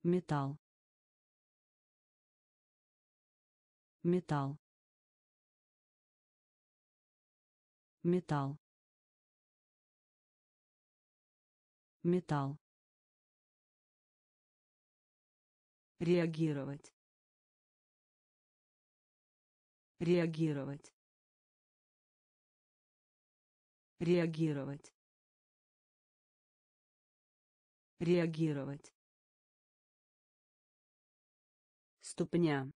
металл, металл, металл, металл, реагировать, реагировать, реагировать, реагировать, ступня,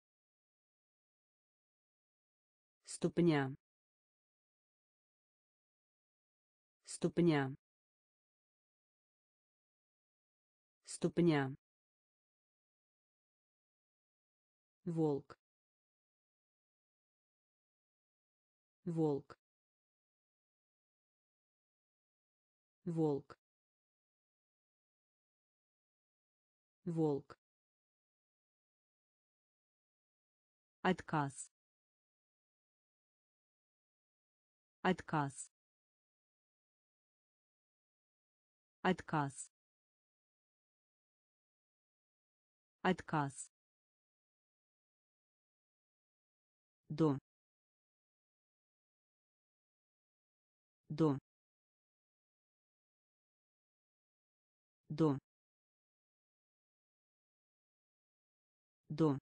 ступня, ступня, ступня, волк, волк, волк, волк, отказ, отказ, отказ, отказ, до, до, до, до,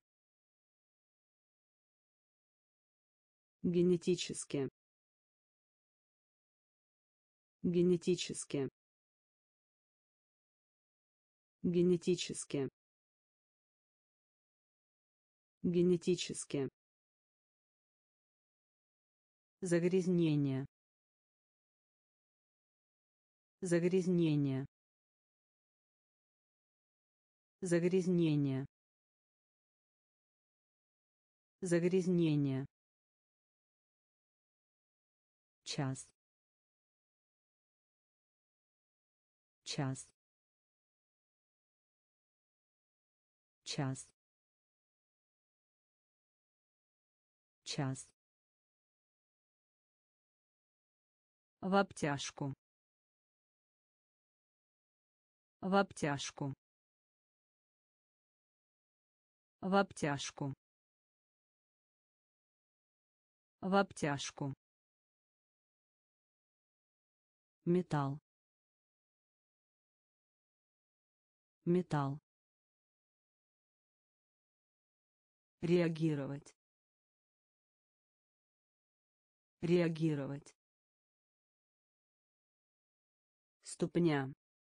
генетически, генетически, генетически, генетически, загрязнение, загрязнение, загрязнение, загрязнение, час, час, час, час, в обтяжку, в обтяжку, в обтяжку, в обтяжку, металл, металл, реагировать, реагировать, ступня,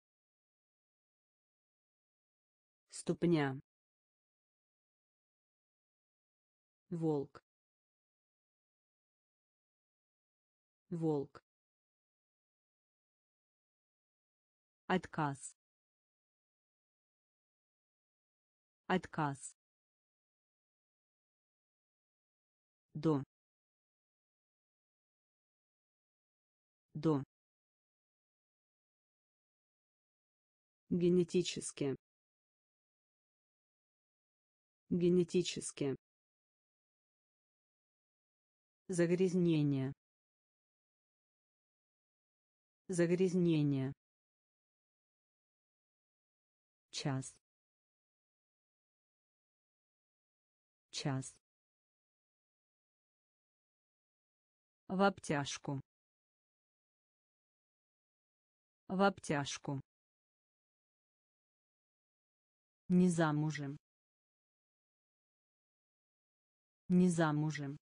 ступня, волк, волк, отказ, отказ, до, до, генетически, генетически, загрязнение, загрязнение, час, час, в обтяжку, в обтяжку, не замужем, не замужем,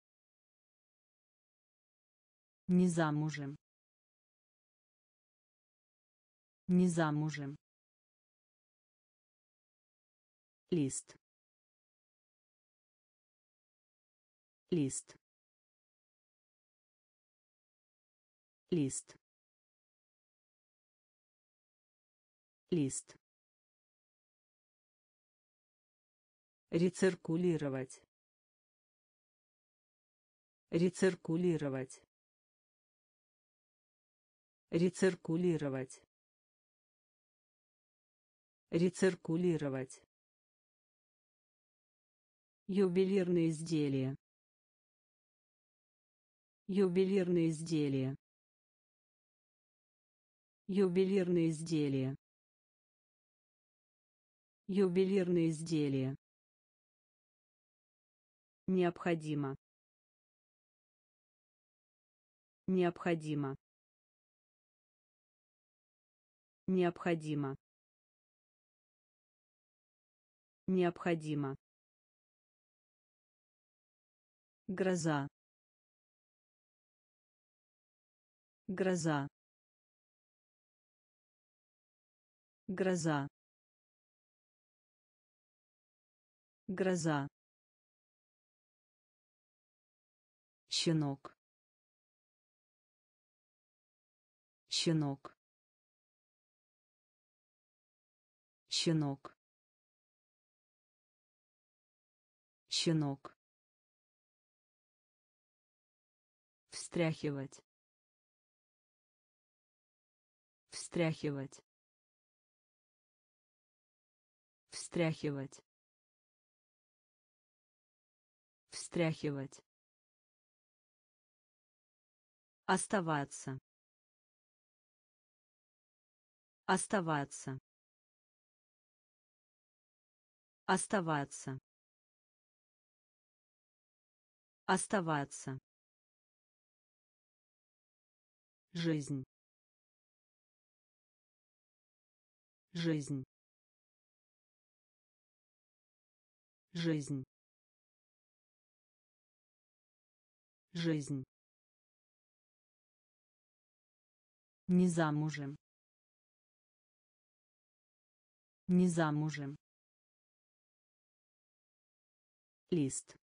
не замужем, не замужем, лист, лист, лист, лист, рециркулировать, рециркулировать, рециркулировать, рециркулировать, ювелирные изделия, ювелирные изделия, ювелирные изделия, Ювелирные изделия. Необходимо. Необходимо. Необходимо. Необходимо. Гроза. Гроза. Гроза. Гроза. Щенок. Щенок. Щенок. Щенок. Встряхивать. Встряхивать. Встряхивать. Встряхивать. Оставаться. Оставаться. Оставаться. Оставаться. Жизнь. Жизнь. Жизнь. Жизнь. Не замужем. Не замужем. Лист.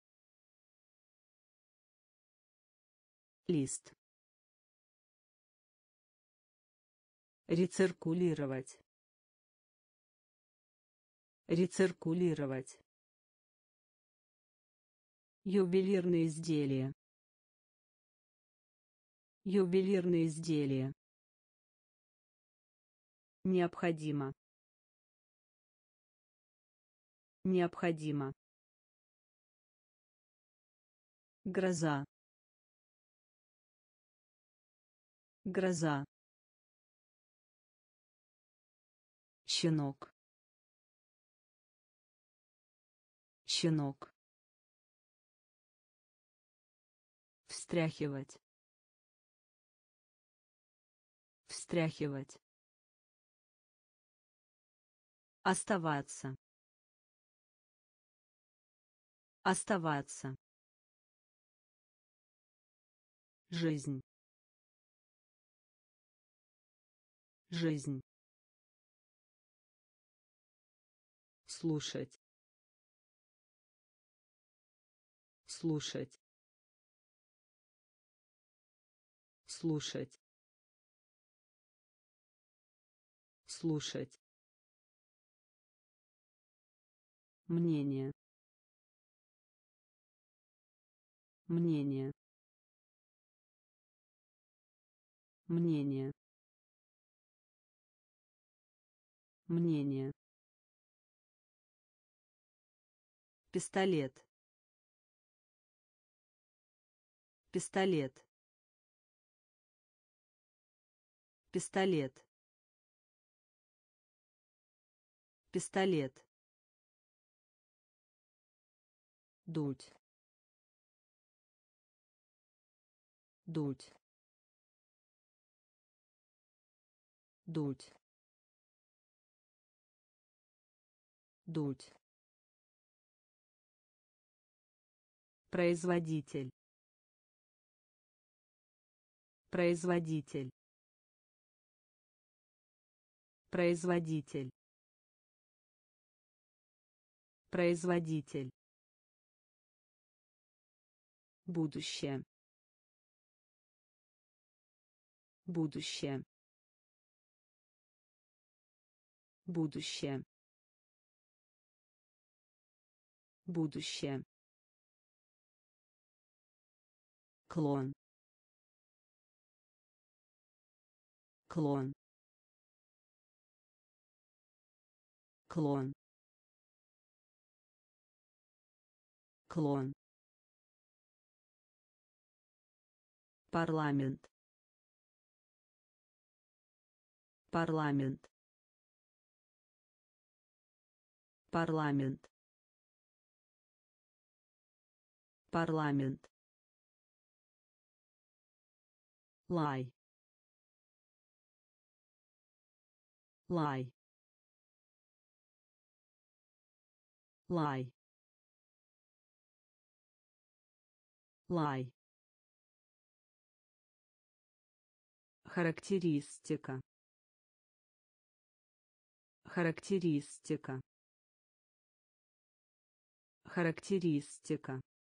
Лист. Рециркулировать. Рециркулировать. Ювелирные изделия. Ювелирные изделия. Необходимо. Необходимо. Гроза. Гроза. Щенок. Щенок. Встряхивать. Встряхивать. Оставаться. Оставаться. Жизнь. Жизнь. Слушать. Слушать. Слушать. Слушать. Мнение. Мнение. Мнение. Мнение. Пистолет. Пистолет. Пистолет. Пистолет. Дуть. Дуть. Дуть. Дуть. Производитель. Производитель. Производитель. Производитель. Будущее. Будущее. Будущее. Будущее. Клон. Клон. Клон. Клон. Парламент. Парламент. парламент, парламент, лай, лай, лай, лай. Характеристика. Характеристика. Характеристика.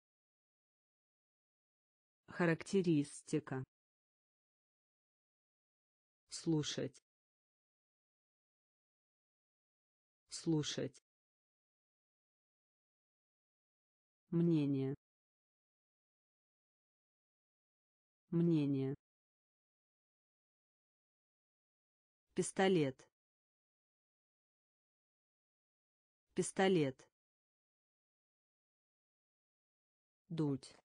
Характеристика. Слушать. Слушать. Мнение. Мнение. Пистолет. Пистолет. Дуть.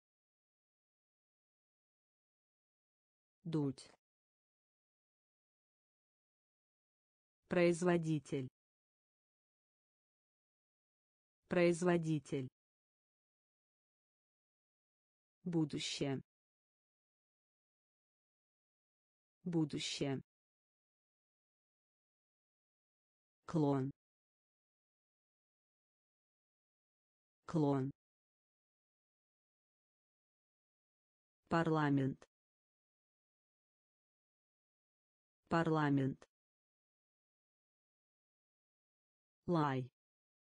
Дуть. Производитель. Производитель. Будущее. Будущее. Клон. Клон. Парламент. Парламент. Лай.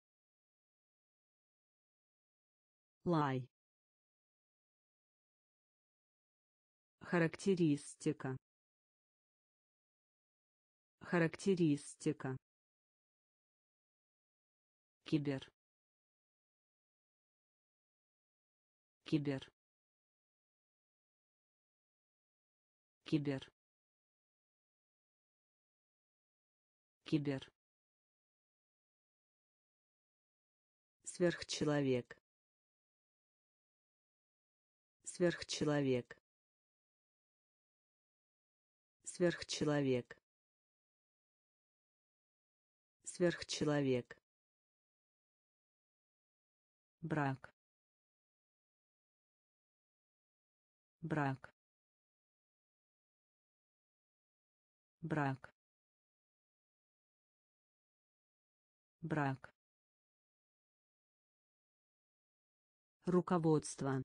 Лай. Характеристика. Характеристика. Кибер. Кибер. Кибер. Кибер. Сверхчеловек. Сверхчеловек. Сверхчеловек. Сверхчеловек. Брак. Брак. Брак. Брак. Руководство.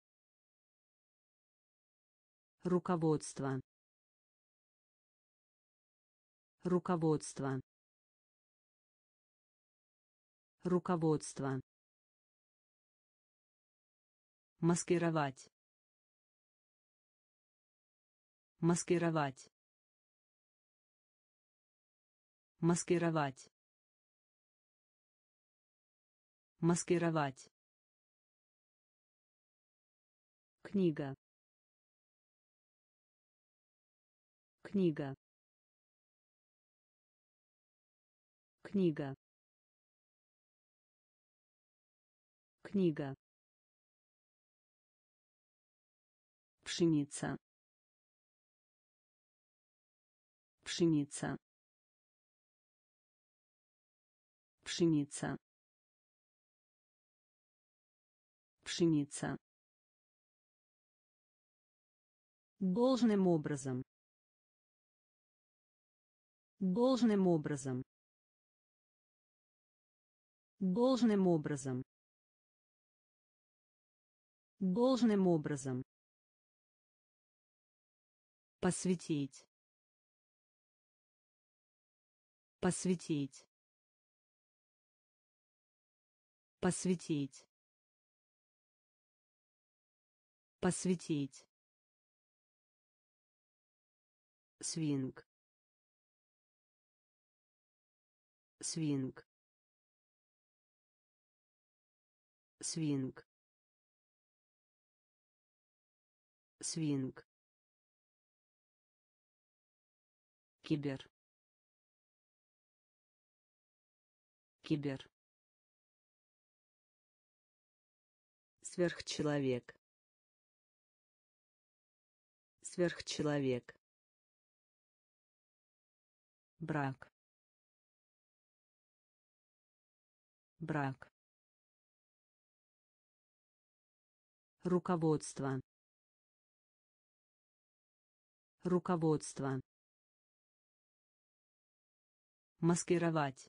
Руководство. Руководство. Руководство. Маскировать. Маскировать. Маскировать. Маскировать. Книга. Книга. Книга. Книга. Пшеница. Пшеница. Пшеница. Пшеница. Должным образом. Должным образом. Должным образом. Должным образом. Посвятить. Посвятить. Посвятить. Посвятить. Свинг. Свинг. Свинг. Свинг. Кибер. Кибер. Сверхчеловек. Сверхчеловек. Брак. брак, руководство, руководство, маскировать,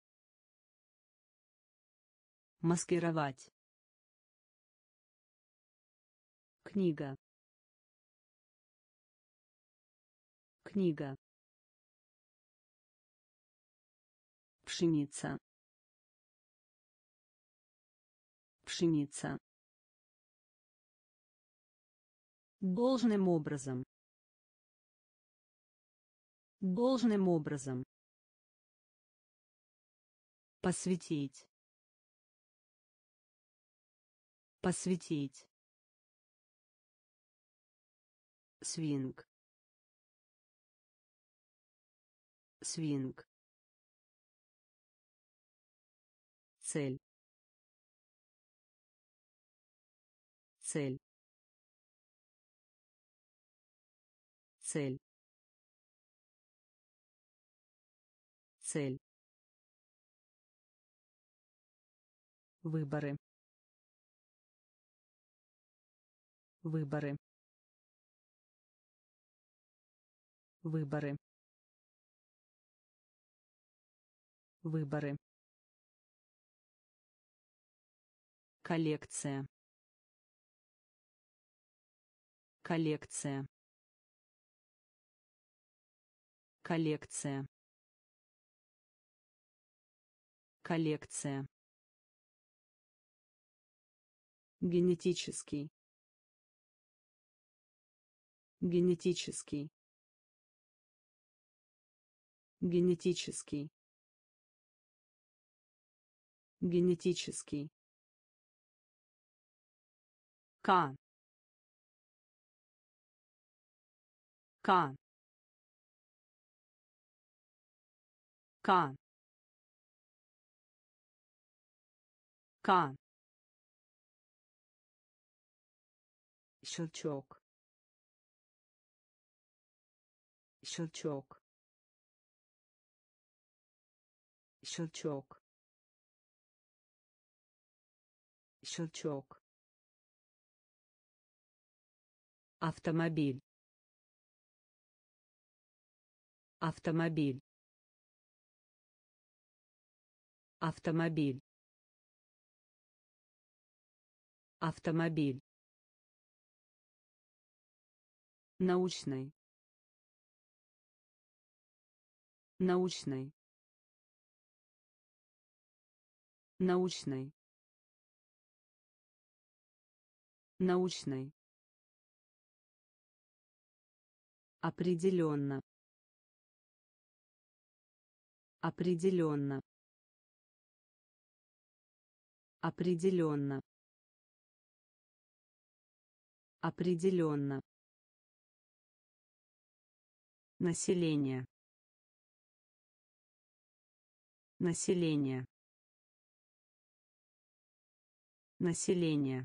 маскировать, книга, книга, пшеница, пшеница, должным образом, должным образом, посвятить, посвятить, свинг, свинг, цель, цель, цель, цель, выборы, выборы, выборы, выборы, коллекция, коллекция, коллекция, коллекция, генетический, генетический, генетический, генетический, К, К, К, К, щелчок, щелчок, щелчок, щелчок, автомобиль, автомобиль, автомобиль, автомобиль, научный, научный, научный, научный, определенно, определенно, определенно, определенно, население, население, население,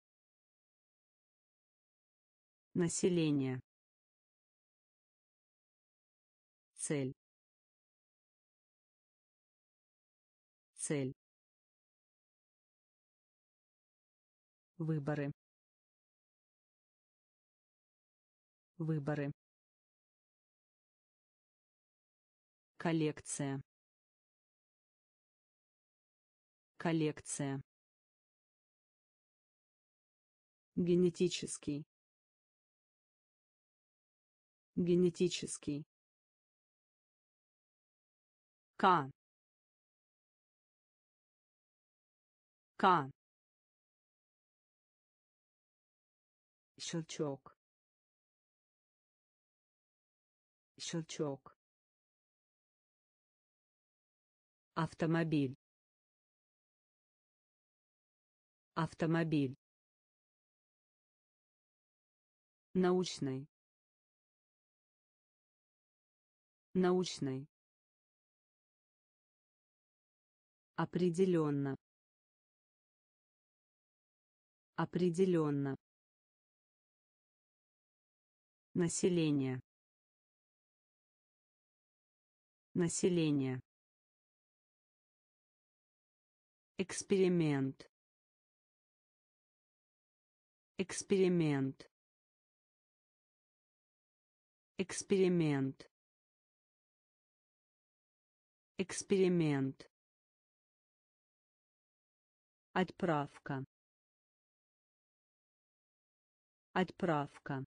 население, цель, цель, выборы, выборы, коллекция, коллекция, генетический, генетический, К, К, щелчок, щелчок, автомобиль, автомобиль, научный, научный, определенно, определенно, население, население, Эксперимент. Эксперимент. Эксперимент. Эксперимент. Отправка. Отправка.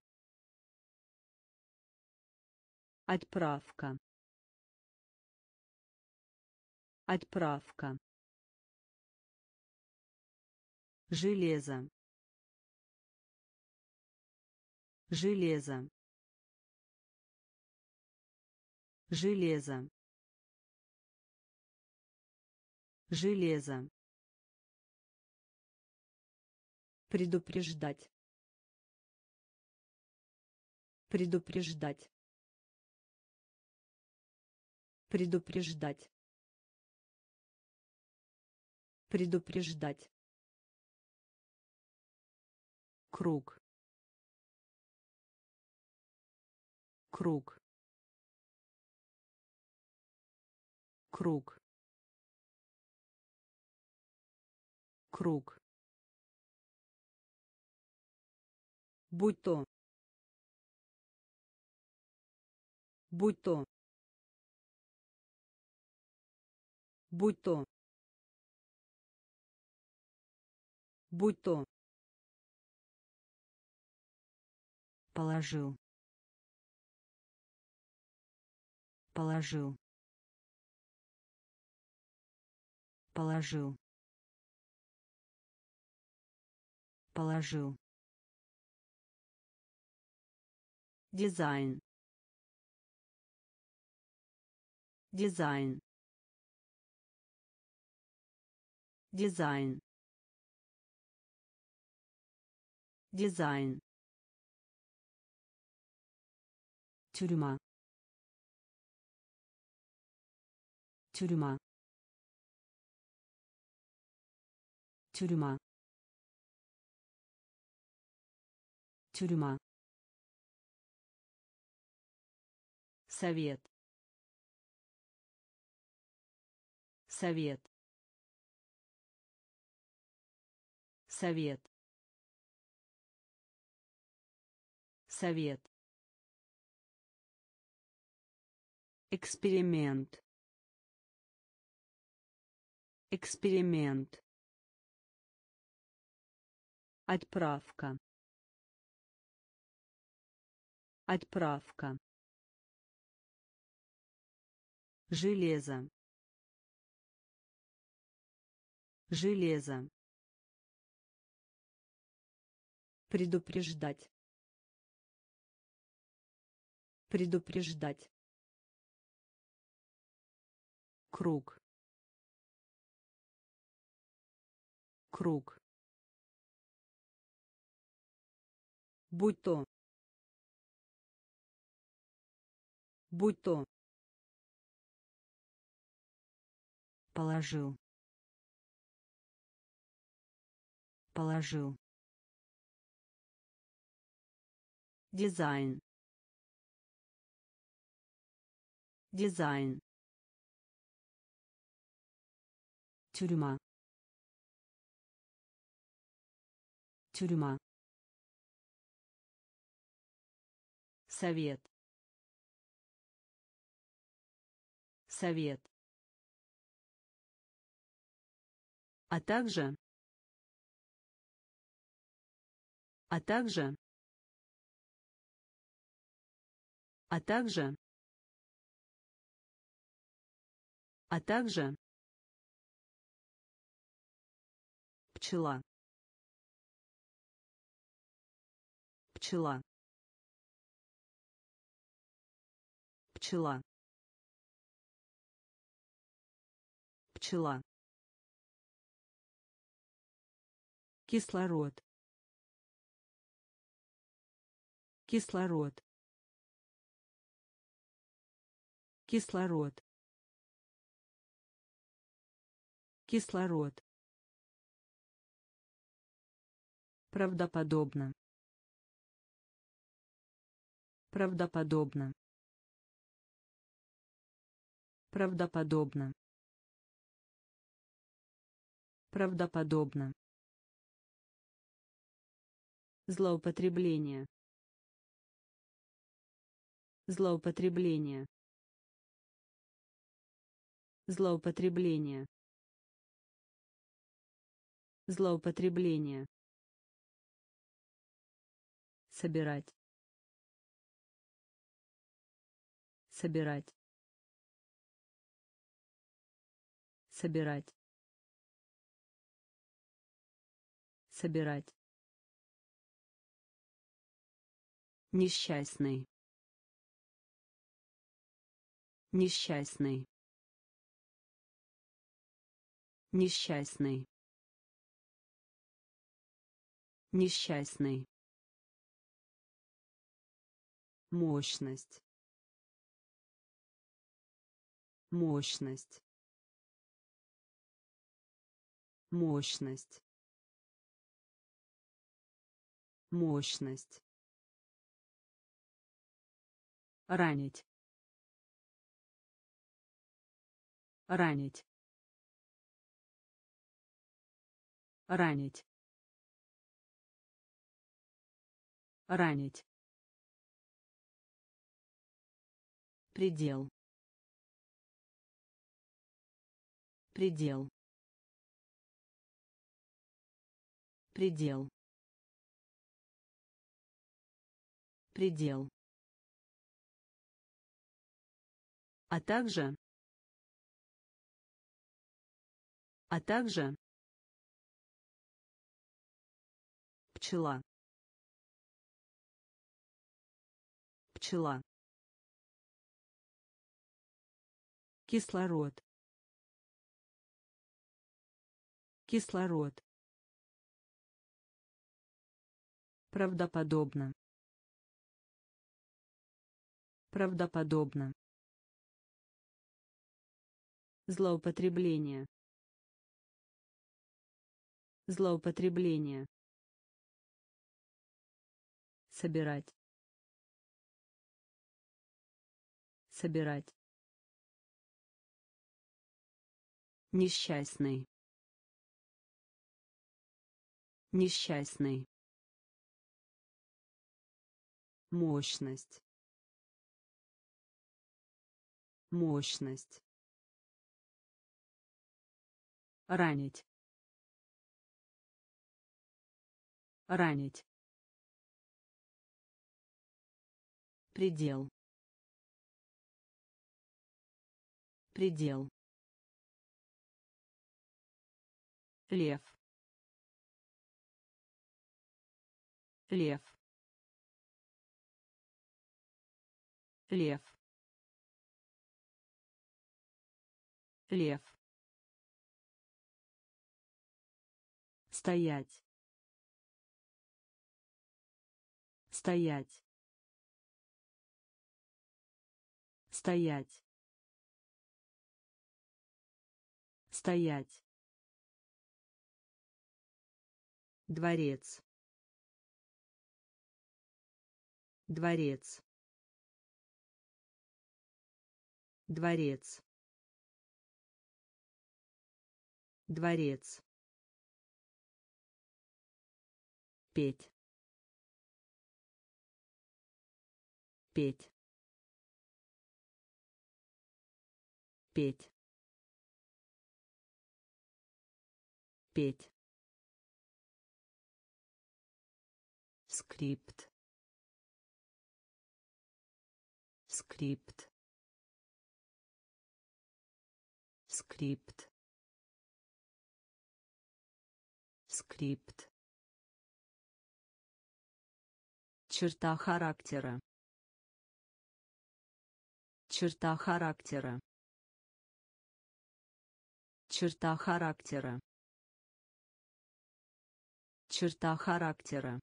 Отправка. Отправка. Железо. Железо. Железо. Железо. Предупреждать. Предупреждать. Предупреждать. Предупреждать. Круг. Круг. Круг. Круг. Будь то. Будь то. Будь то. Будь то. Положил. Положил. Положил. Положил. Дизайн. Дизайн. Дизайн. Дизайн. Тюрьма. Тюрьма. Тюрьма. Тюрьма. Совет. Совет. Совет. Совет. Эксперимент. Эксперимент. Отправка. Отправка. Железо. Железо. Предупреждать. Предупреждать. Круг. Круг. Будь то. Будь то. Положил. Положил. Дизайн. Дизайн. Тюрьма. Тюрьма. Совет. Совет. А также. А также. А также. А также. Пчела. Пчела. Пчела. Пчела. Кислород. Кислород. Кислород. Кислород. Правдоподобно. Правдоподобно. Правдоподобно. Правдоподобно. Злоупотребление. Злоупотребление. Злоупотребление. Злоупотребление. Собирать. Собирать. Собирать. Собирать. Несчастный. Несчастный. Несчастный. Несчастный. Мощность. Мощность. Мощность. Мощность. Ранить. Ранить. Ранить. Ранить. Предел. Предел. Предел. Предел. А также пчела. Пчела. Кислород. Кислород. Правдоподобно. Правдоподобно. Злоупотребление. Злоупотребление. Собирать. Собирать. Несчастный. Несчастный. Мощность. Мощность. Ранить. Ранить. Предел. Предел. Лев. Лев. Лев. Лев. Стоять. Стоять. Стоять. Стоять. Дворец. Дворец. Дворец. Дворец. Петь. Петь. Петь. Петь. Скрипт. Скрипт. Скрипт. Скрипт. Черта характера. Черта характера. Черта характера. Черта характера.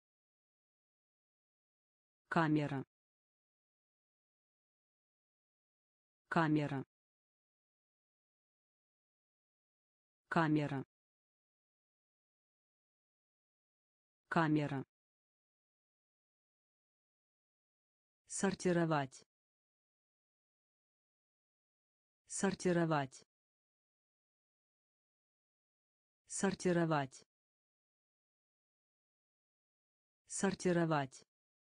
Камера. Камера. Камера. Камера. Сортировать. Сортировать. Сортировать. Сортировать.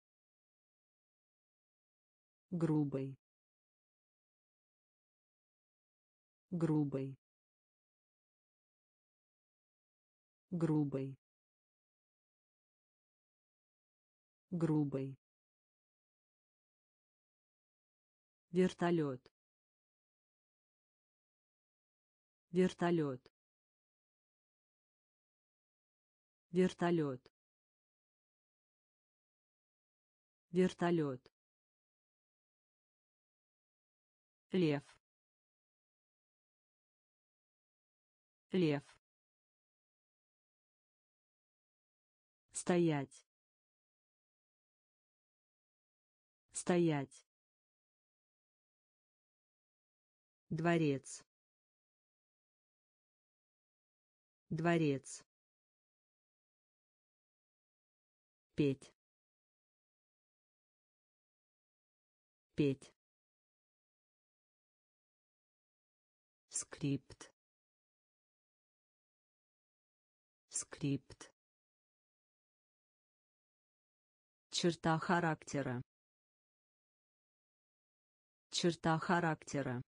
Грубый. Грубый. Грубый. Грубый. Вертолет. Вертолет. Вертолет. Вертолет. Лев. Лев. Стоять. Стоять. Дворец. Дворец. Петь. Петь. Скрипт. Скрипт. Черта характера. Черта характера.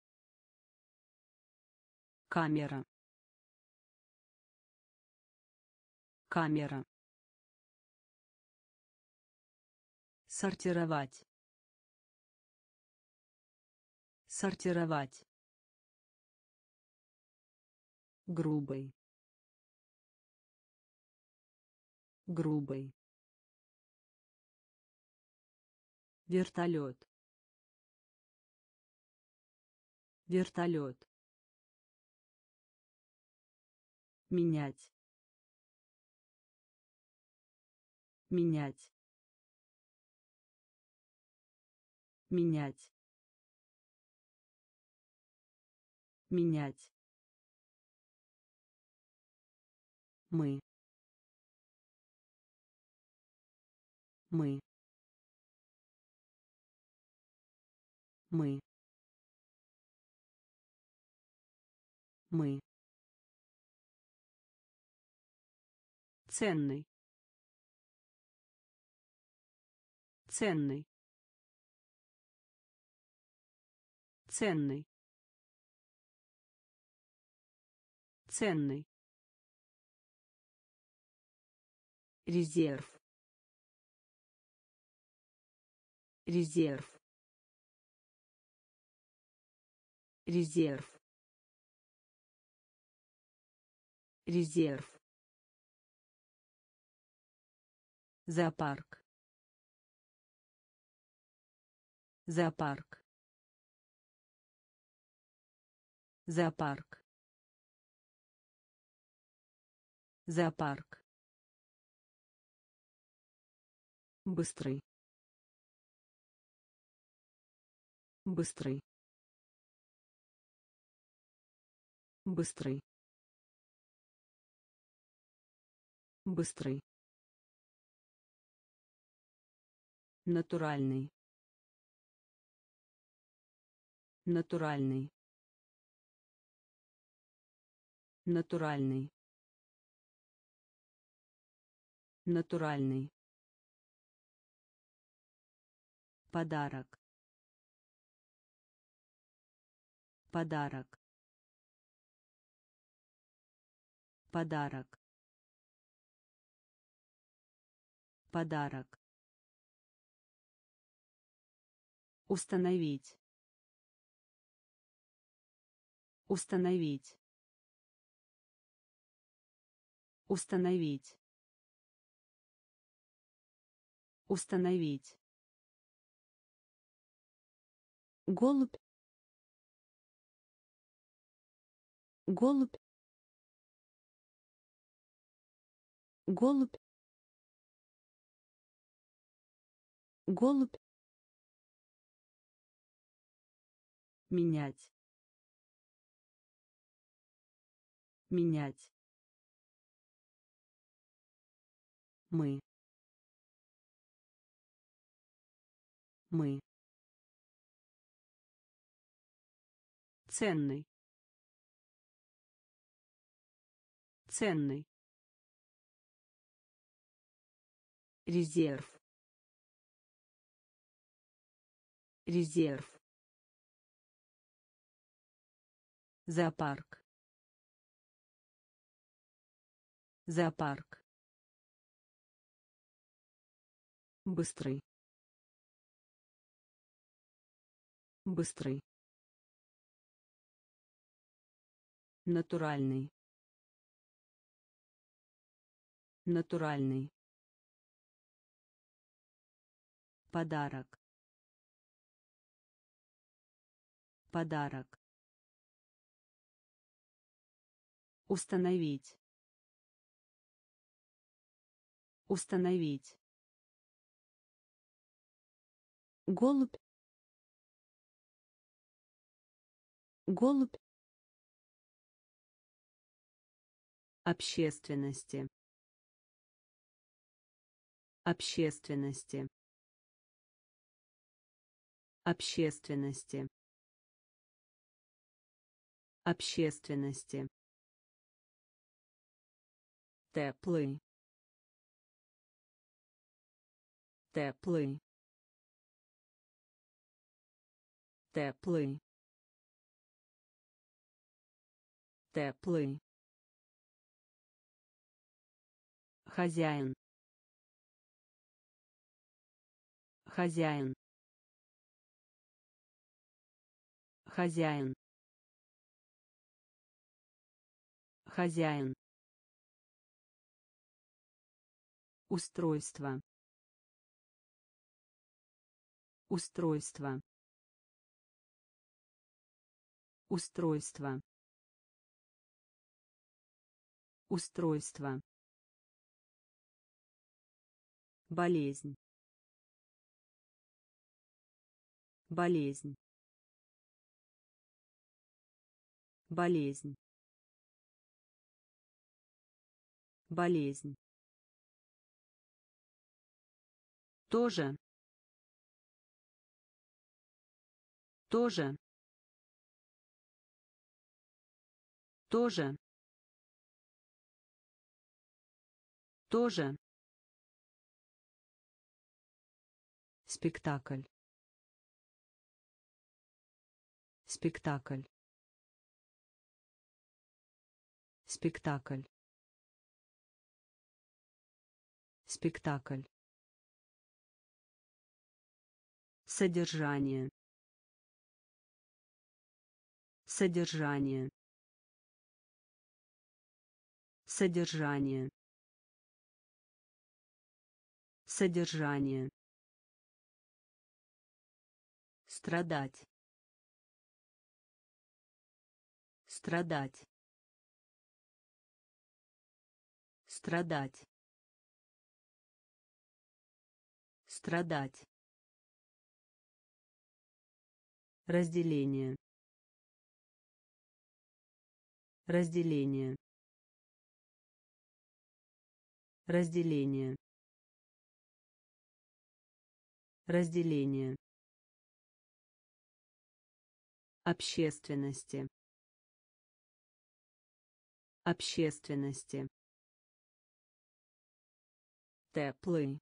Камера. Камера. Сортировать. Сортировать. Грубый. Грубый. Вертолет. Вертолет. Менять. Менять. Менять. Менять. Мы. Мы. Мы. Мы. Ценный. Ценный. Ценный. Ценный. Резерв. Резерв. Резерв. Резерв. Зоопарк. Зоопарк. Зоопарк. Зоопарк. Быстрый. Быстрый. Быстрый. Быстрый. Натуральный. Натуральный. Натуральный. Натуральный. Подарок. Подарок. Подарок. Подарок. Установить. Установить. Установить. Установить. Голубь. Голубь. Голубь. Голубь. Менять. Менять. Мы. Мы. Ценный. Ценный. Резерв. Резерв. Зоопарк. Зоопарк. Быстрый. Быстрый. Натуральный. Натуральный. Подарок. Подарок. Установить. Установить. Голубь. Голубь. Общественности. Общественности. Общественности. Общественности. Теплый. Теплый. Теплый. Теплый. Хозяин. Хозяин. Хозяин. Хозяин. Устройство. Устройство. Устройство. Устройство. Болезнь. Болезнь. Болезнь. Болезнь. Тоже. Тоже. Тоже. Тоже. Спектакль. Спектакль. Спектакль. Спектакль. Содержание. Содержание. Содержание. Содержание. Страдать. Страдать. Страдать. Страдать. Разделение. Разделение. Разделение. Разделение. Общественности. Общественности. Теплый.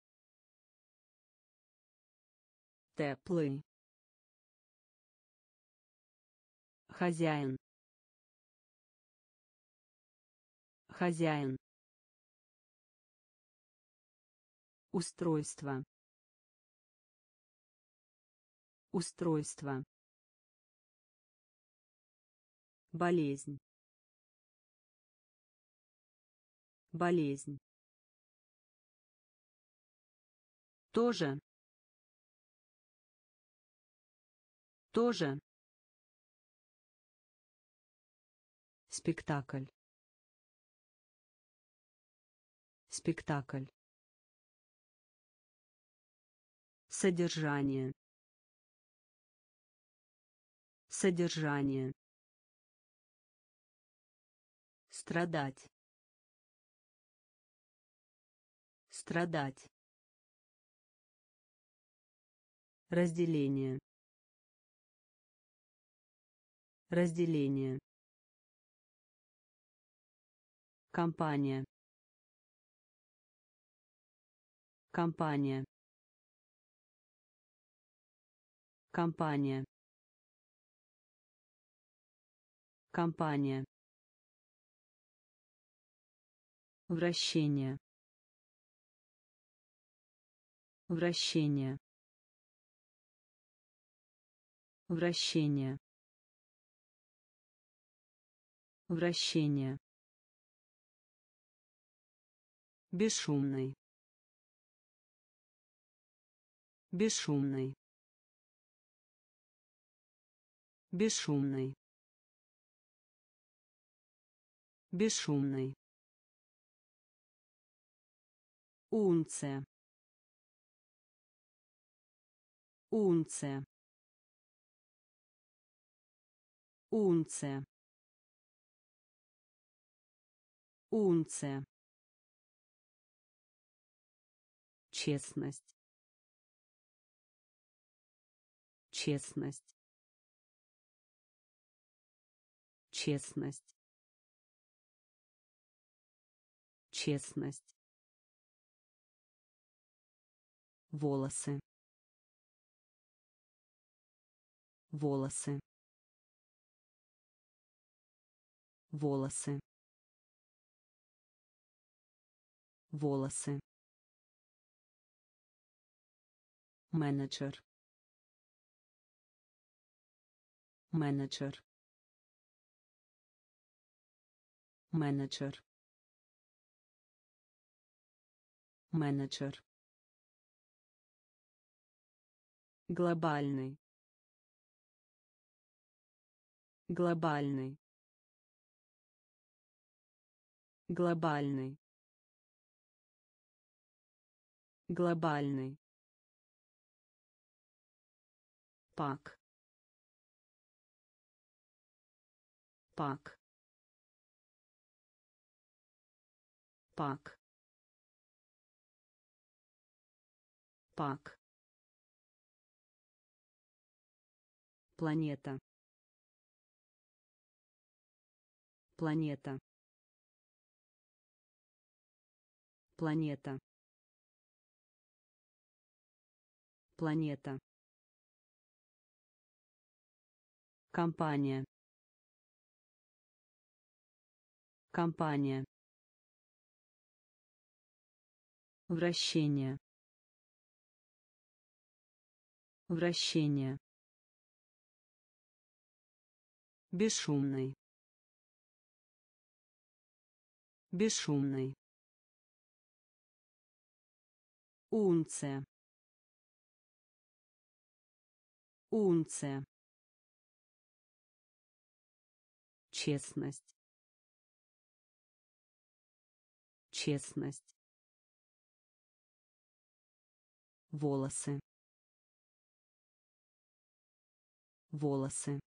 Теплый. Хозяин. Хозяин. Устройство. Устройство. Болезнь. Болезнь. Тоже. Тоже. Спектакль. Спектакль. Содержание. Содержание. Страдать. Страдать. Разделение. Разделение. Компания. Компания. Компания. Компания. Вращение. Вращение. Вращение. Вращение. Бесшумный. Бесшумный. Бесшумный. Бесшумный. Унция. Унция. Унция. Унция. Честность. Честность. Честность. Честность. Волосы. Волосы. Волосы. Волосы. Менеджер. Менеджер. Менеджер. Менеджер. Глобальный. Глобальный. Глобальный. Глобальный. Пак. Пак. Пак. Пак. Планета. Планета. Планета. Планета. Компания. Компания. Вращение. Вращение. Бесшумный. Бесшумный. Унция. Унция. Честность. Честность. Волосы. Волосы.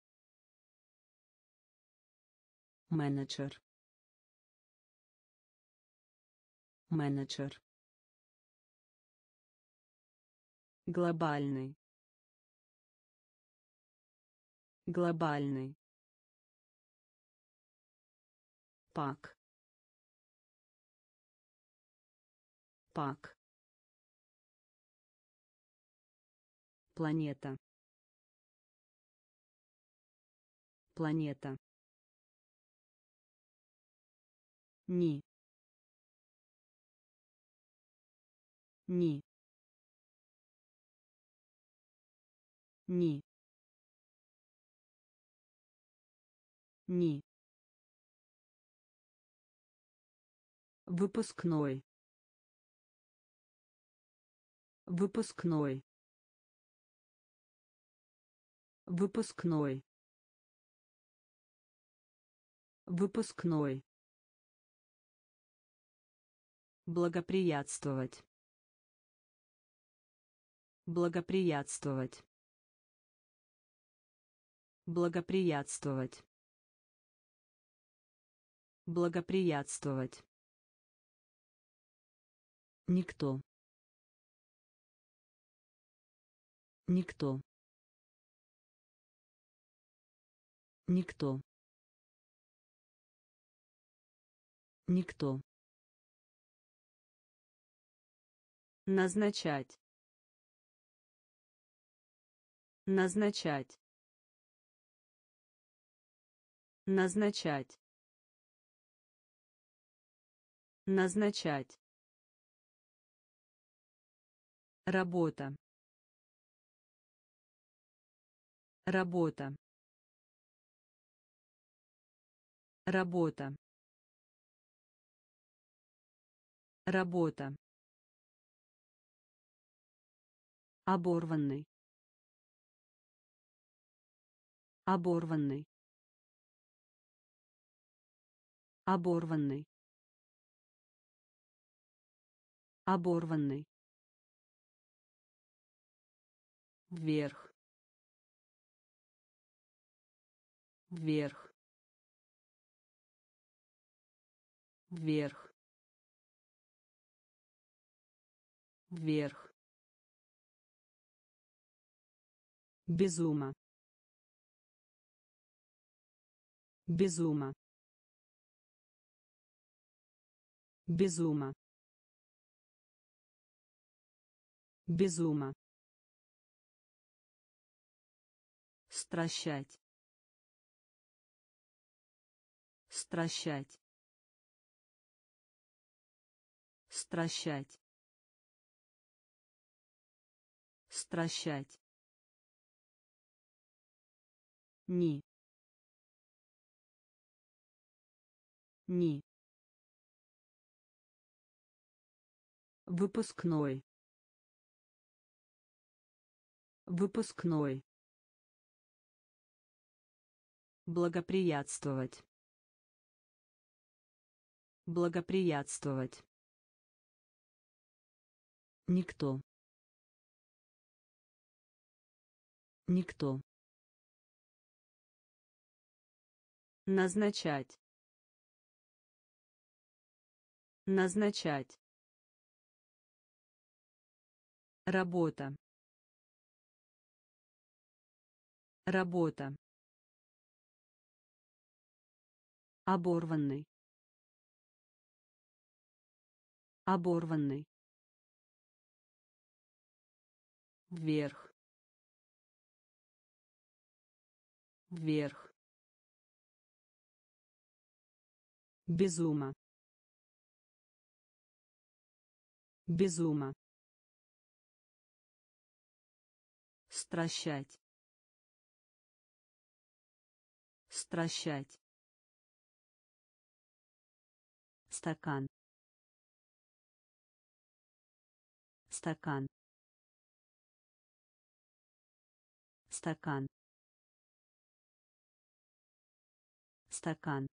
Менеджер. Менеджер. Глобальный. Глобальный. Пак. Пак. Планета. Планета. Ни. Ни. Ни. Ни. Выпускной. Выпускной. Выпускной. Выпускной. Благоприятствовать. Благоприятствовать. Благоприятствовать. Благоприятствовать. Никто. Никто. Никто. Никто. Назначать. Назначать. Назначать. Назначать. Работа. Работа. Работа. Работа. Оборванный. Оборванный. Оборванный. Оборванный. Вверх. Вверх. Вверх. Вверх. Безума. Безума. Безума. Безума. Стращать. Стращать. Стращать. Стращать. Ни. Ни. Выпускной. Выпускной. Благоприятствовать. Благоприятствовать. Никто. Никто. Назначать. Назначать. Работа. Работа. Оборванный. Оборванный. Вверх. Вверх. Безума. Безума. Стращать. Стращать. Стакан. Стакан. Стакан. Стакан.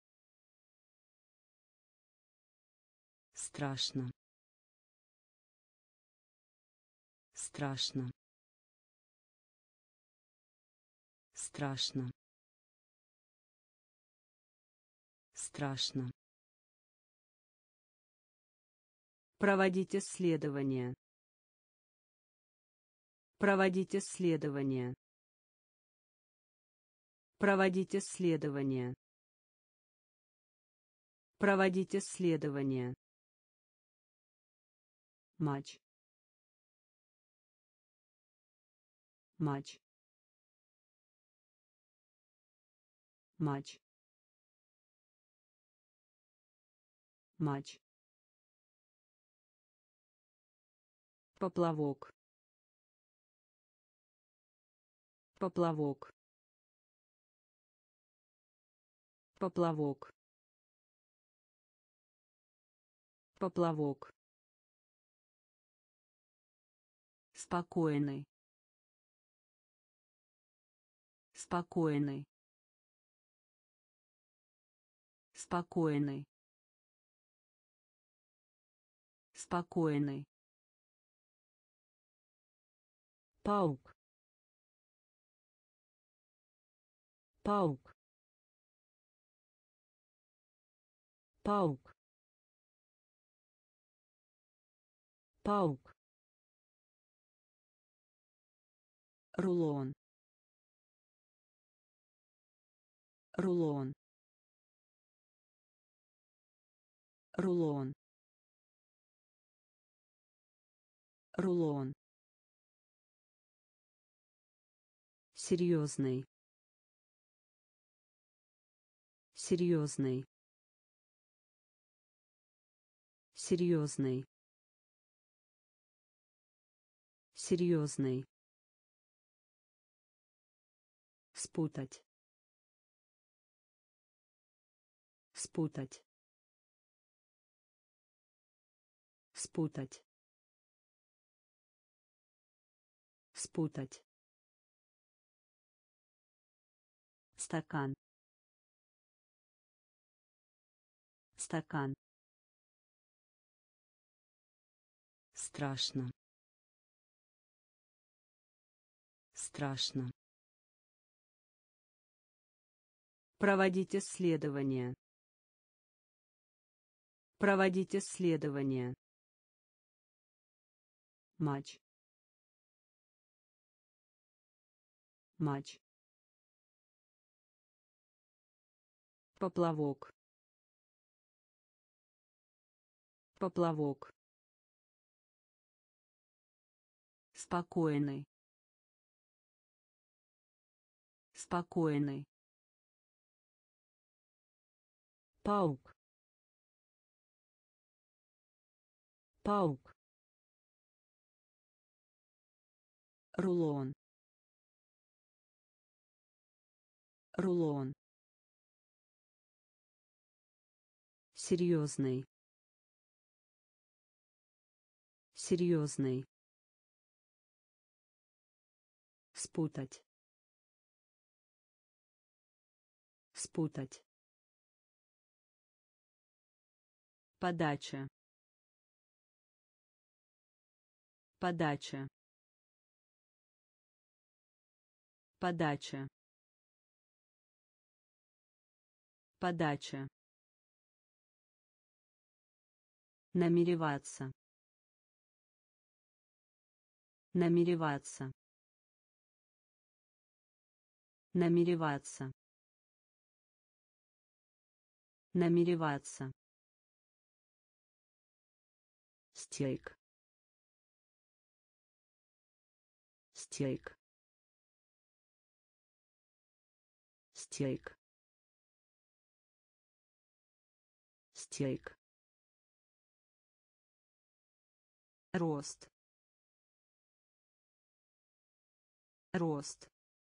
Страшно. Страшно. Страшно. Страшно. Проводить исследования. Проводить исследования. Проводить исследования. Проводить исследования. Матч. Матч. Матч. Матч. Поплавок. Поплавок. Поплавок. Поплавок. Спокойный. Спокойный. Спокойный. Спокойный. Паук. Паук. Паук. Паук. Рулон. Рулон. Рулон. Рулон. Серьезный. Серьезный. Серьезный. Серьезный. Спутать. Спутать. Спутать. Спутать. Стакан. Стакан. Страшно. Страшно. Проводить исследования. Проводить исследования. Матч. Матч. Поплавок. Поплавок. Спокойный. Спокойный. Паук. Паук. Рулон. Рулон. Серьезный. Серьезный. Спутать. Спутать. Подача. Подача. Подача. Подача. Намереваться. Намереваться. Намереваться. Намереваться. Стейк. Стейк. Стейк. Стейк. Рост. Рост.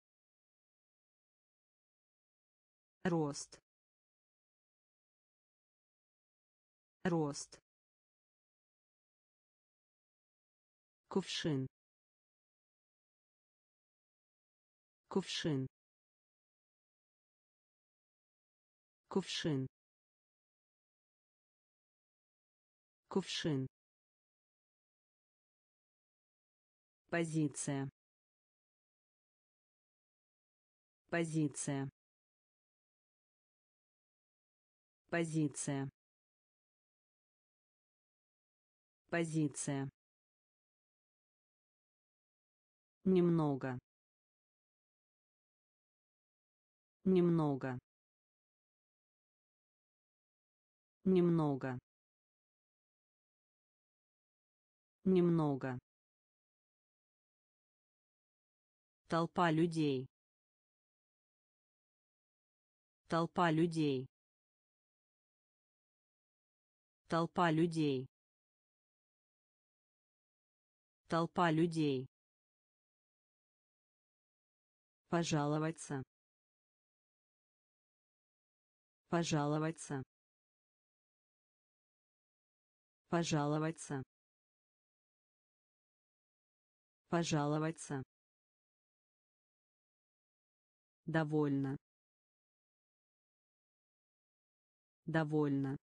Рост. Рост. Кувшин. Кувшин. Кувшин. Кувшин. Позиция. Позиция. Позиция. Позиция. Немного. Немного. Немного. Немного. Толпа людей. Толпа людей. Толпа людей. Толпа людей. Пожаловаться. Пожаловаться. Пожаловаться. Пожаловаться. Довольно. Довольно.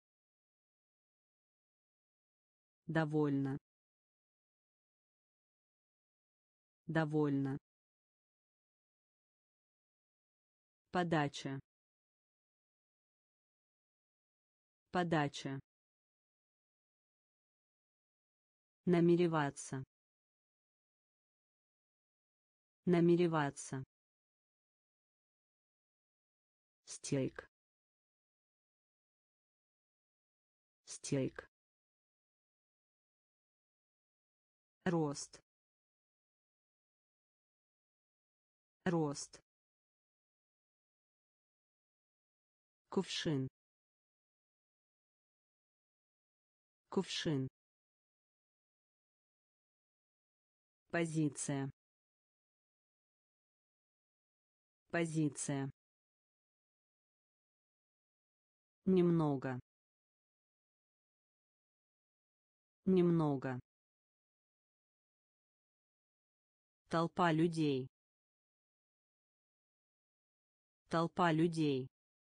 Довольно. Довольно. Подача. Подача. Намереваться. Намереваться. Стейк. стейк, рост, рост, кувшин, кувшин, позиция, позиция, немного, немного, толпа людей, толпа людей,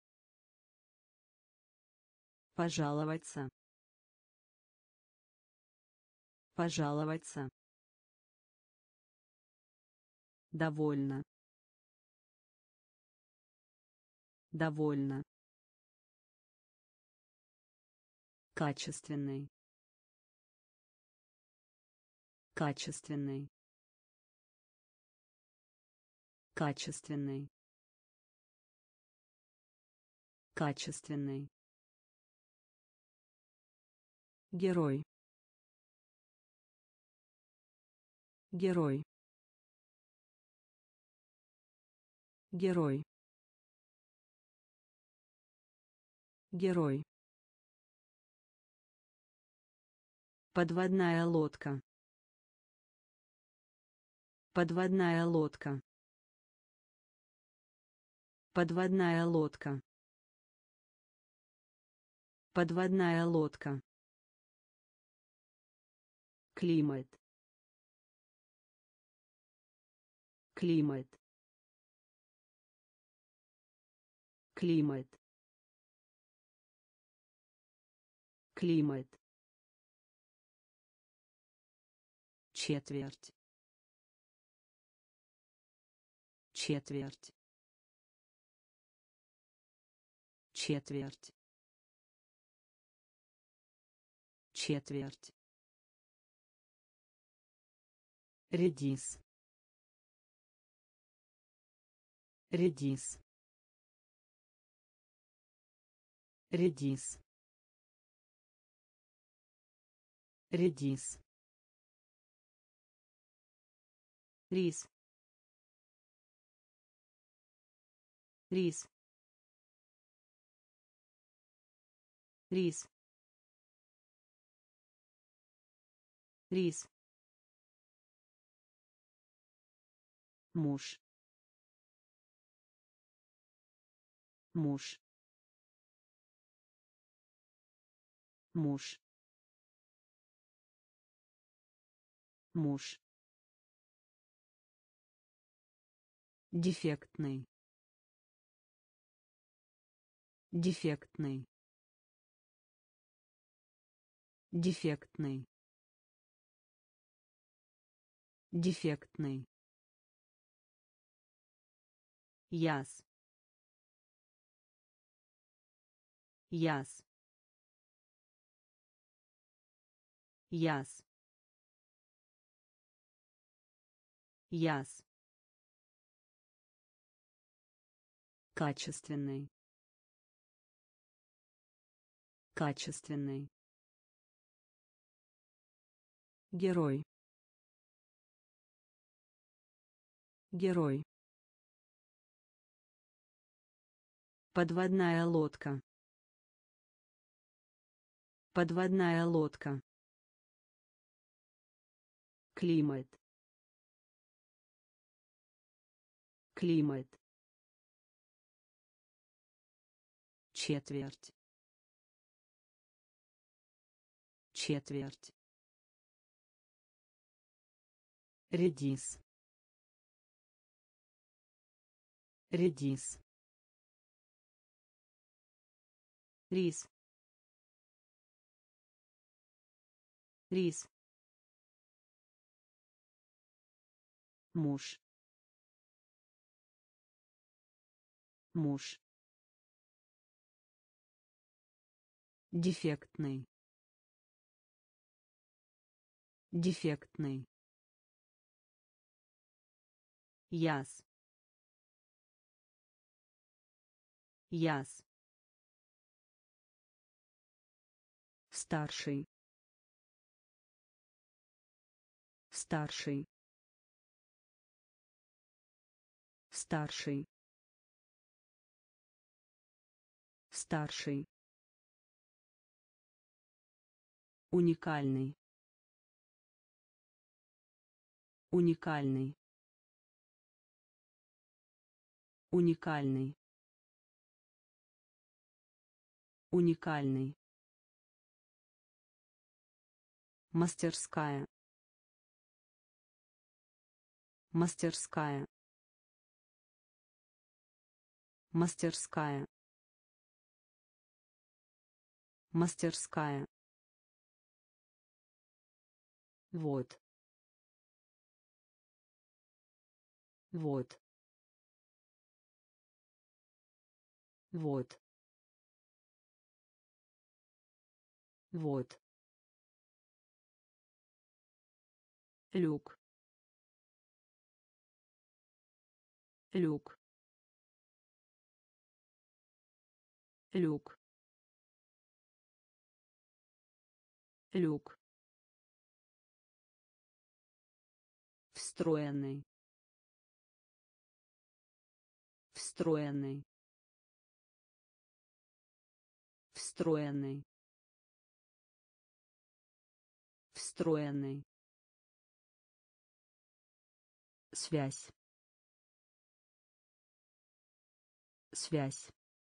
пожаловаться, пожаловаться, довольно, довольно, качественный, качественный, качественный, качественный, герой, герой, герой, герой, подводная лодка, подводная лодка, подводная лодка, подводная лодка, климат, климат, климат, климат, четверть, четверть, четверть, четверть, редис, редис, редис, редис, рис, рис, рис, рис, муж, муж, муж, муж, дефектный, дефектный, дефектный, дефектный, яс, яс, яс, яс, качественный, качественный, герой, герой, подводная лодка, подводная лодка, климат, климат, четверть, четверть, редис, редис, рис, рис, муж, муж, дефектный, дефектный, яс, яс, старший, старший, старший, старший, уникальный, уникальный, уникальный, уникальный, мастерская, мастерская, мастерская, мастерская, вот, вот, вот, вот, люк, люк, люк, люк, встроенный, встроенный, встроенный, встроенный, связь, связь,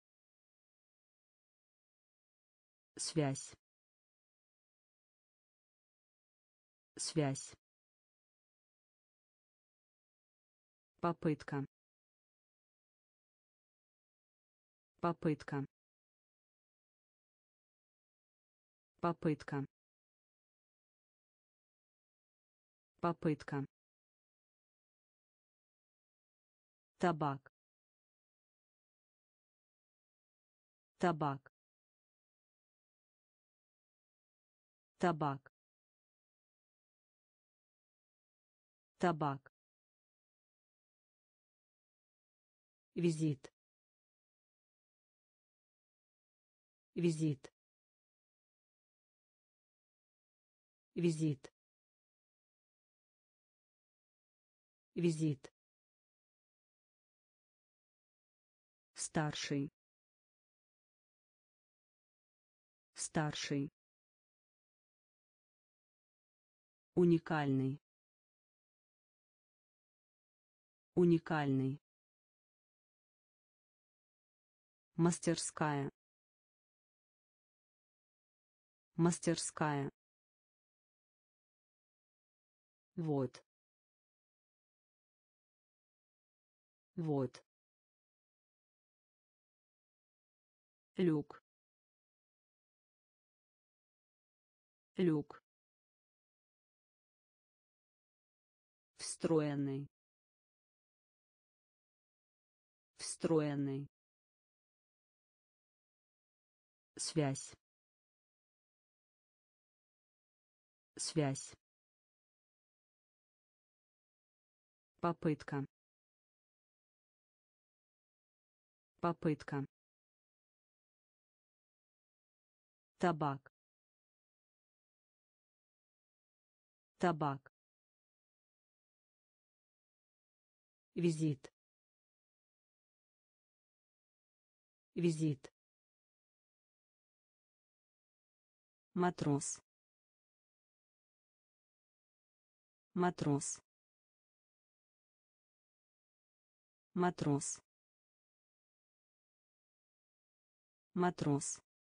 связь, связь, попытка, попытка, попытка, попытка, табак, табак, табак, табак, визит, визит, визит, визит, старший, старший, уникальный, уникальный, мастерская, мастерская, вот, вот, люк, люк, встроенный, встроенный, связь, связь, попытка, попытка, табак, табак, визит, визит, матрос, матрос, матрос, матрос,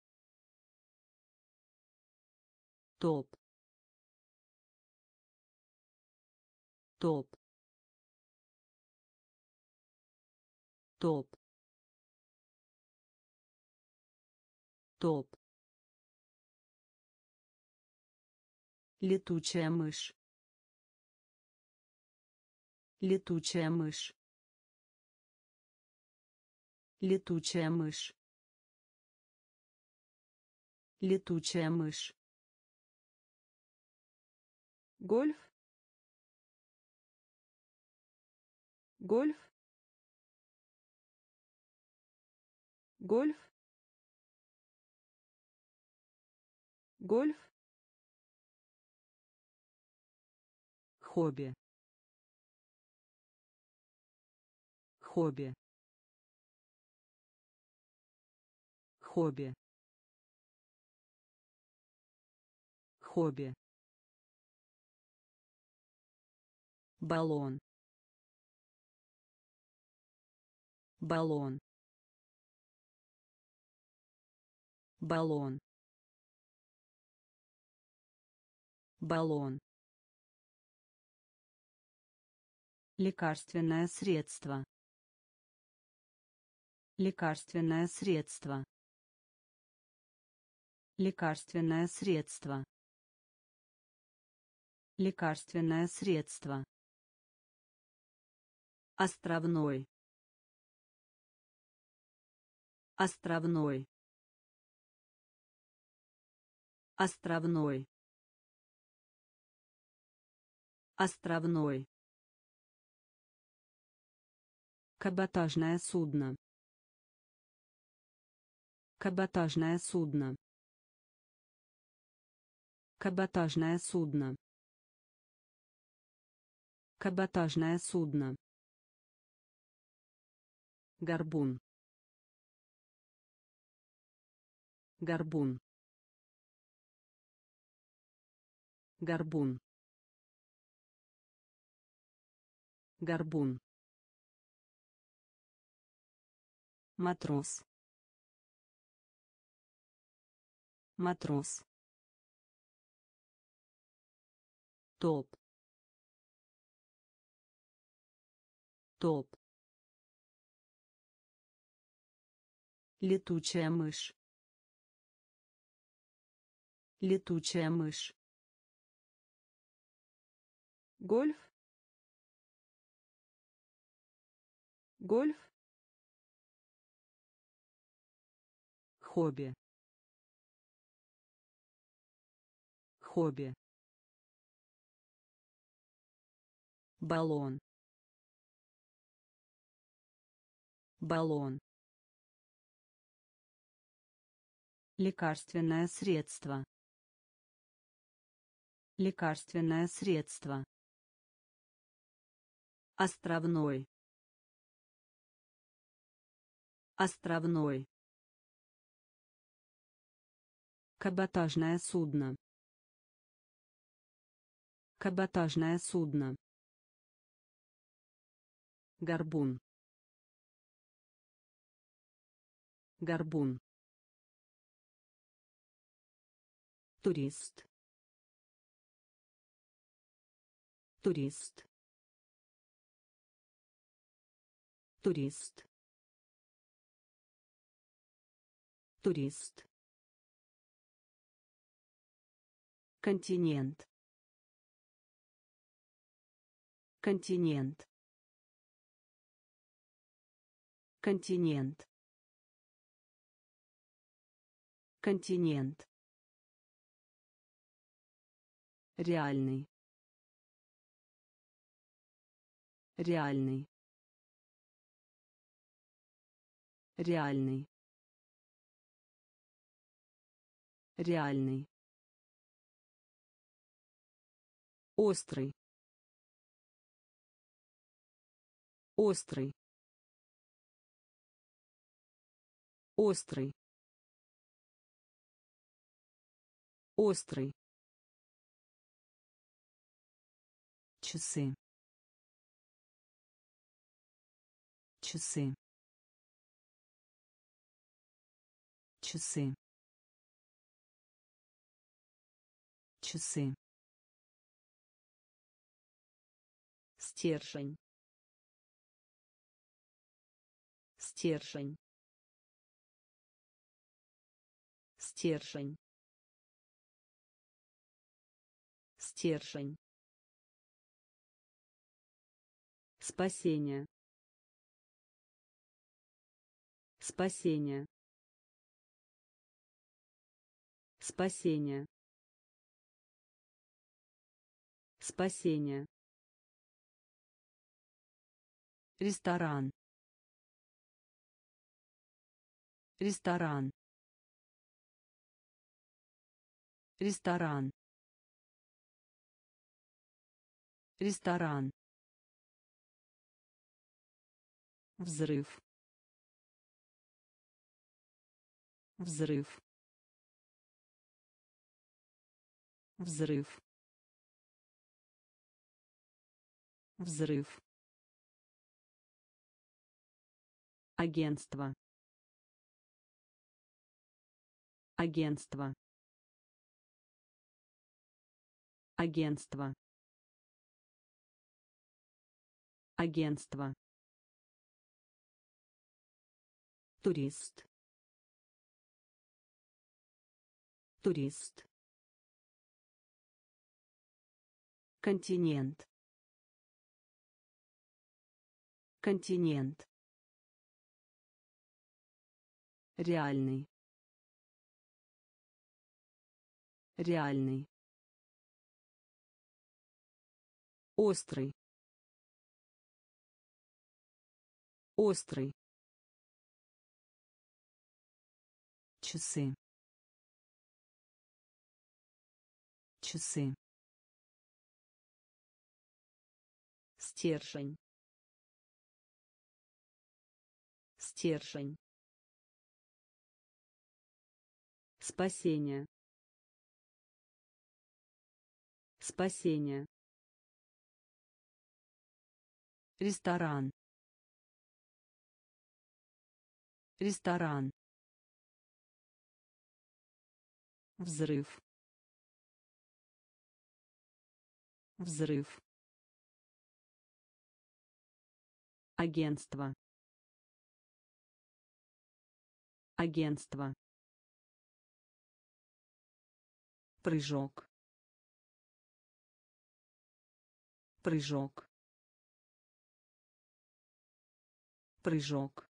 топ, топ, топ, топ, летучая мышь, летучая мышь, летучая мышь, летучая мышь, гольф, гольф, гольф, гольф, хобби, хобби, хобби, хобби, баллон, баллон, баллон, баллон, лекарственное средство, лекарственное средство, лекарственное средство, лекарственное средство, островной, островной, островной, островной, каботажное судно, каботажное судно, каботажное судно, каботажное судно, горбун, горбун, горбун, горбун, матрос, матрос, топ, топ, летучая мышь, летучая мышь, гольф, гольф, хобби, хобби, баллон, баллон, лекарственное средство, лекарственное средство, островной, островной, каботажное судно, каботажное судно, горбун, горбун, турист, турист, турист, турист, континент, континент, континент, континент, реальный, реальный, реальный, реальный, острый, острый, острый, острый, часы, часы, часы, часы, стержень, стержень, стержень, стержень, спасение, спасение, спасение, спасение, ресторан, ресторан, Ресторан. Ресторан. Взрыв. Взрыв. Взрыв. Взрыв. Агентство. Агентство. Агентство. Агентство. Турист. Турист. Континент. Континент. Реальный. Реальный. Острый. Острый. Часы. Часы. Стержень. Стержень. Спасение. Спасение. Ресторан. Ресторан. Взрыв. Взрыв. Агентство. Агентство. Прыжок. Прыжок. Прыжок.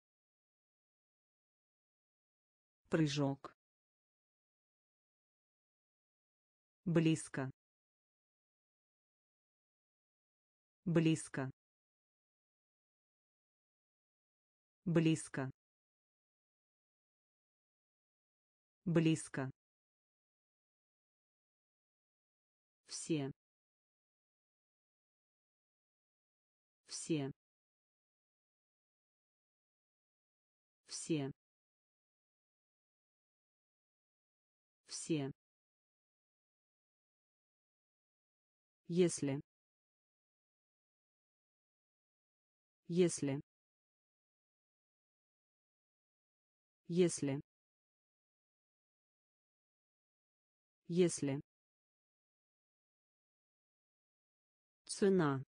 Прыжок. Близко. Близко. Близко. Близко. Все. Все. Все. Все. Если. Если. Если. Если. Цена.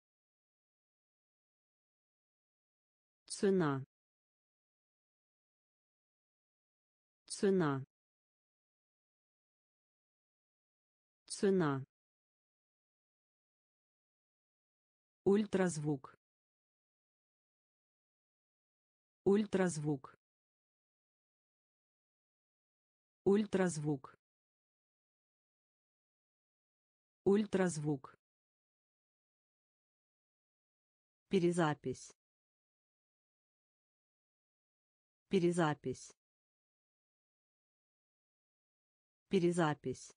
Цена. Цена. Цена. Ультразвук. Ультразвук. Ультразвук. Ультразвук. Перезапись. Перезапись. Перезапись.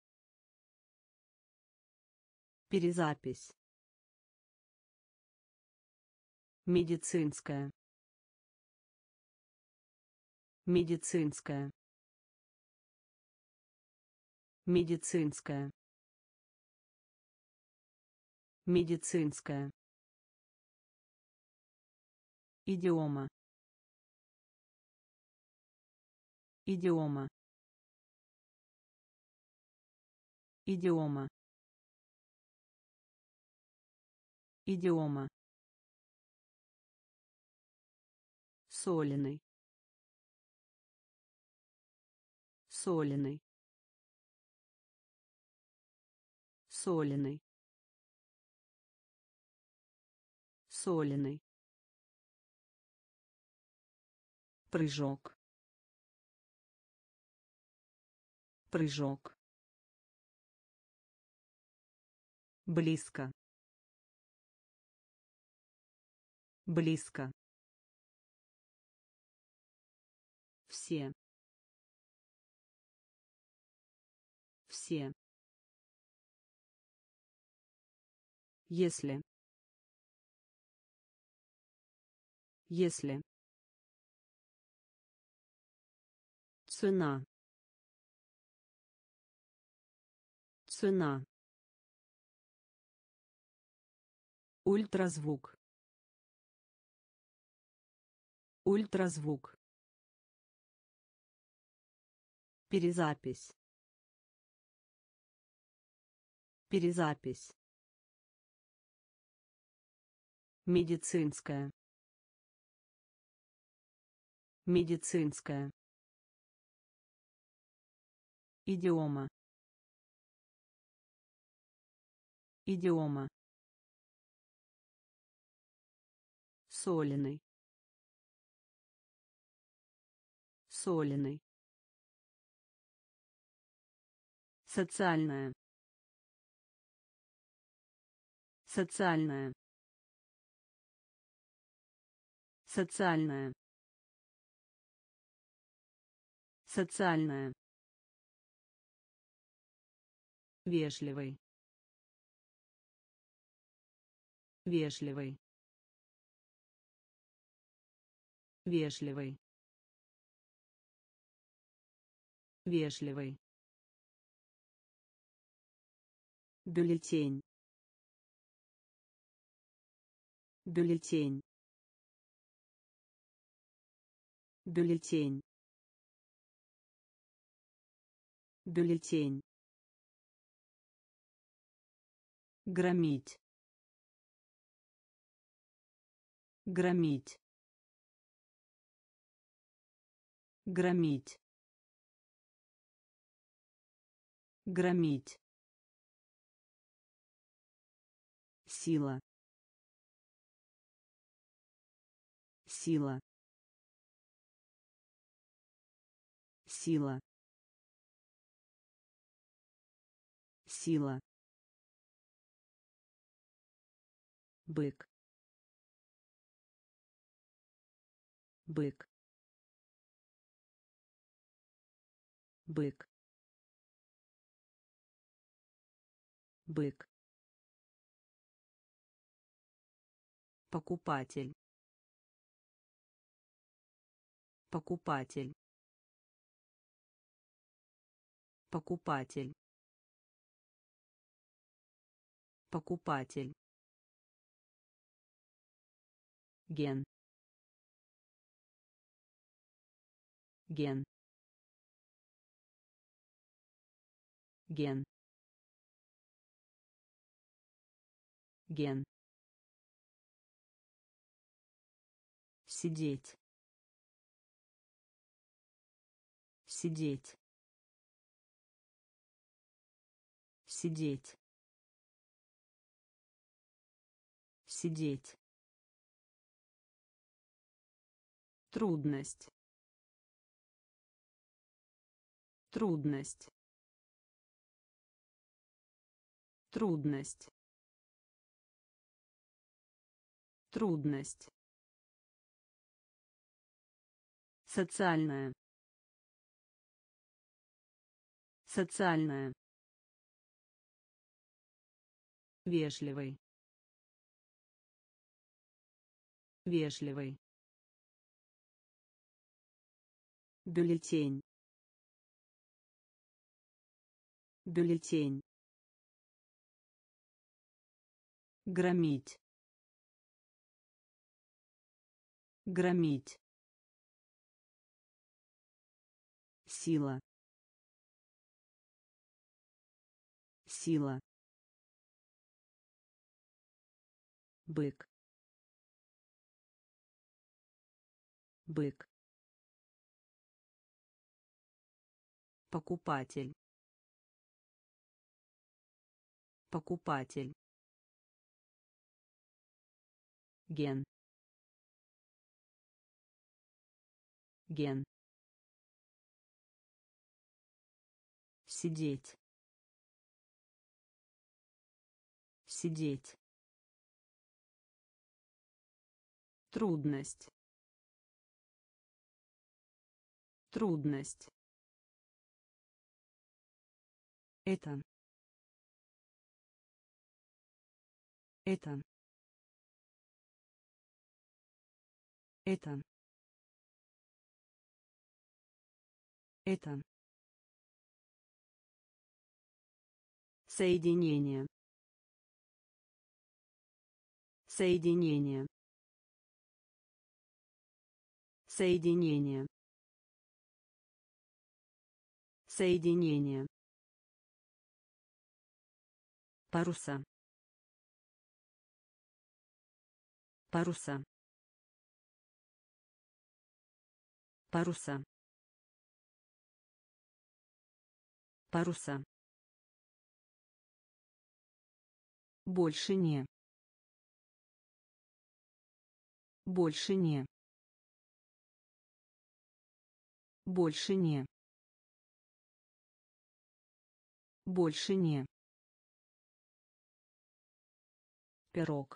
Перезапись. Медицинская. Медицинская. Медицинская. Медицинская. Идиома. Идиома. Идиома. Идиома. Соленый. Соленый. Соленый. Соленый. Прыжок. Прыжок. Близко. Близко. Все. Все. Если. Если. Цена. Цена. Ультразвук. Ультразвук. Перезапись. Перезапись. Медицинская. Медицинская. Идиома. Идиома. Соленый. Соленый. Социальная. Социальная. Социальная. Социальная. Вежливый. Вежливый. Вежливый. Вежливый. Бюллетень. Бюллетень. Бюллетень. Бюллетень. Громить. Громить. Громить. Громить. Сила. Сила. Сила. Сила. Бык. Бык. Бык. Бык. Покупатель. Покупатель. Покупатель. Покупатель. Ген. Ген. Ген. Ген. Сидеть. Сидеть. Сидеть. Сидеть. Трудность. Трудность. Трудность. Трудность. Социальная. Социальная. Вежливый. Вежливый. Бюллетень. Бюллетень. Громить. Громить. Сила. Сила. Бык. Бык. Покупатель. Покупатель. Ген. Ген. Сидеть. Сидеть. Трудность. Трудность. Это. Это. Это. Это. Соединение. Соединение. Соединение. Соединение. Паруса. Паруса. Паруса. Паруса. Больше не. Больше не. Больше не. Больше не. Пирог.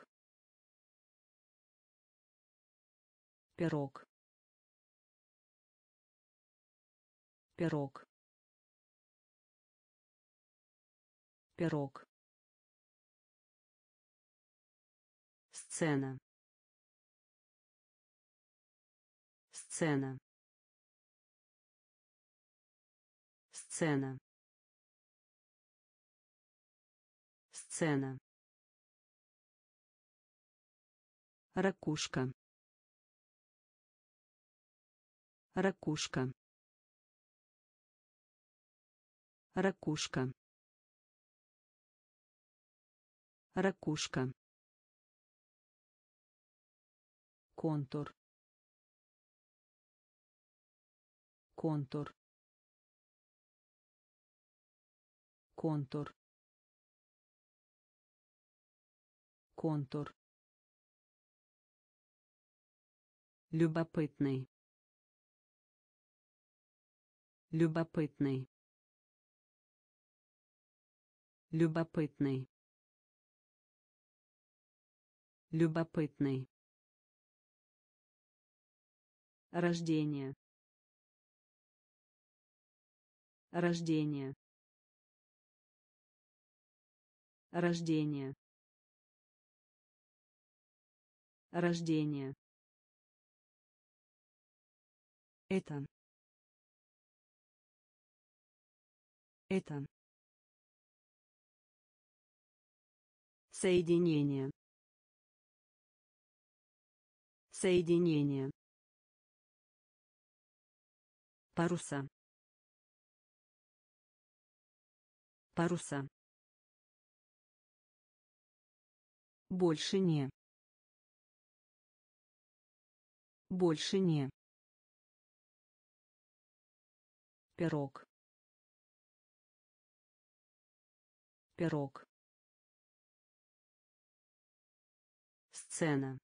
Пирог. Пирог. Пирог. Сцена. Сцена. Сцена. Сцена. Ракушка. Ракушка. Ракушка. Ракушка. Контур. Контур. Контур. Контур. Любопытный. Любопытный. Любопытный. Любопытный. Рождение. Рождение. Рождение. Рождение. Это. Это. Соединение. Соединение. Паруса. Паруса. Больше не. Больше не. Пирог. Пирог. Сцена.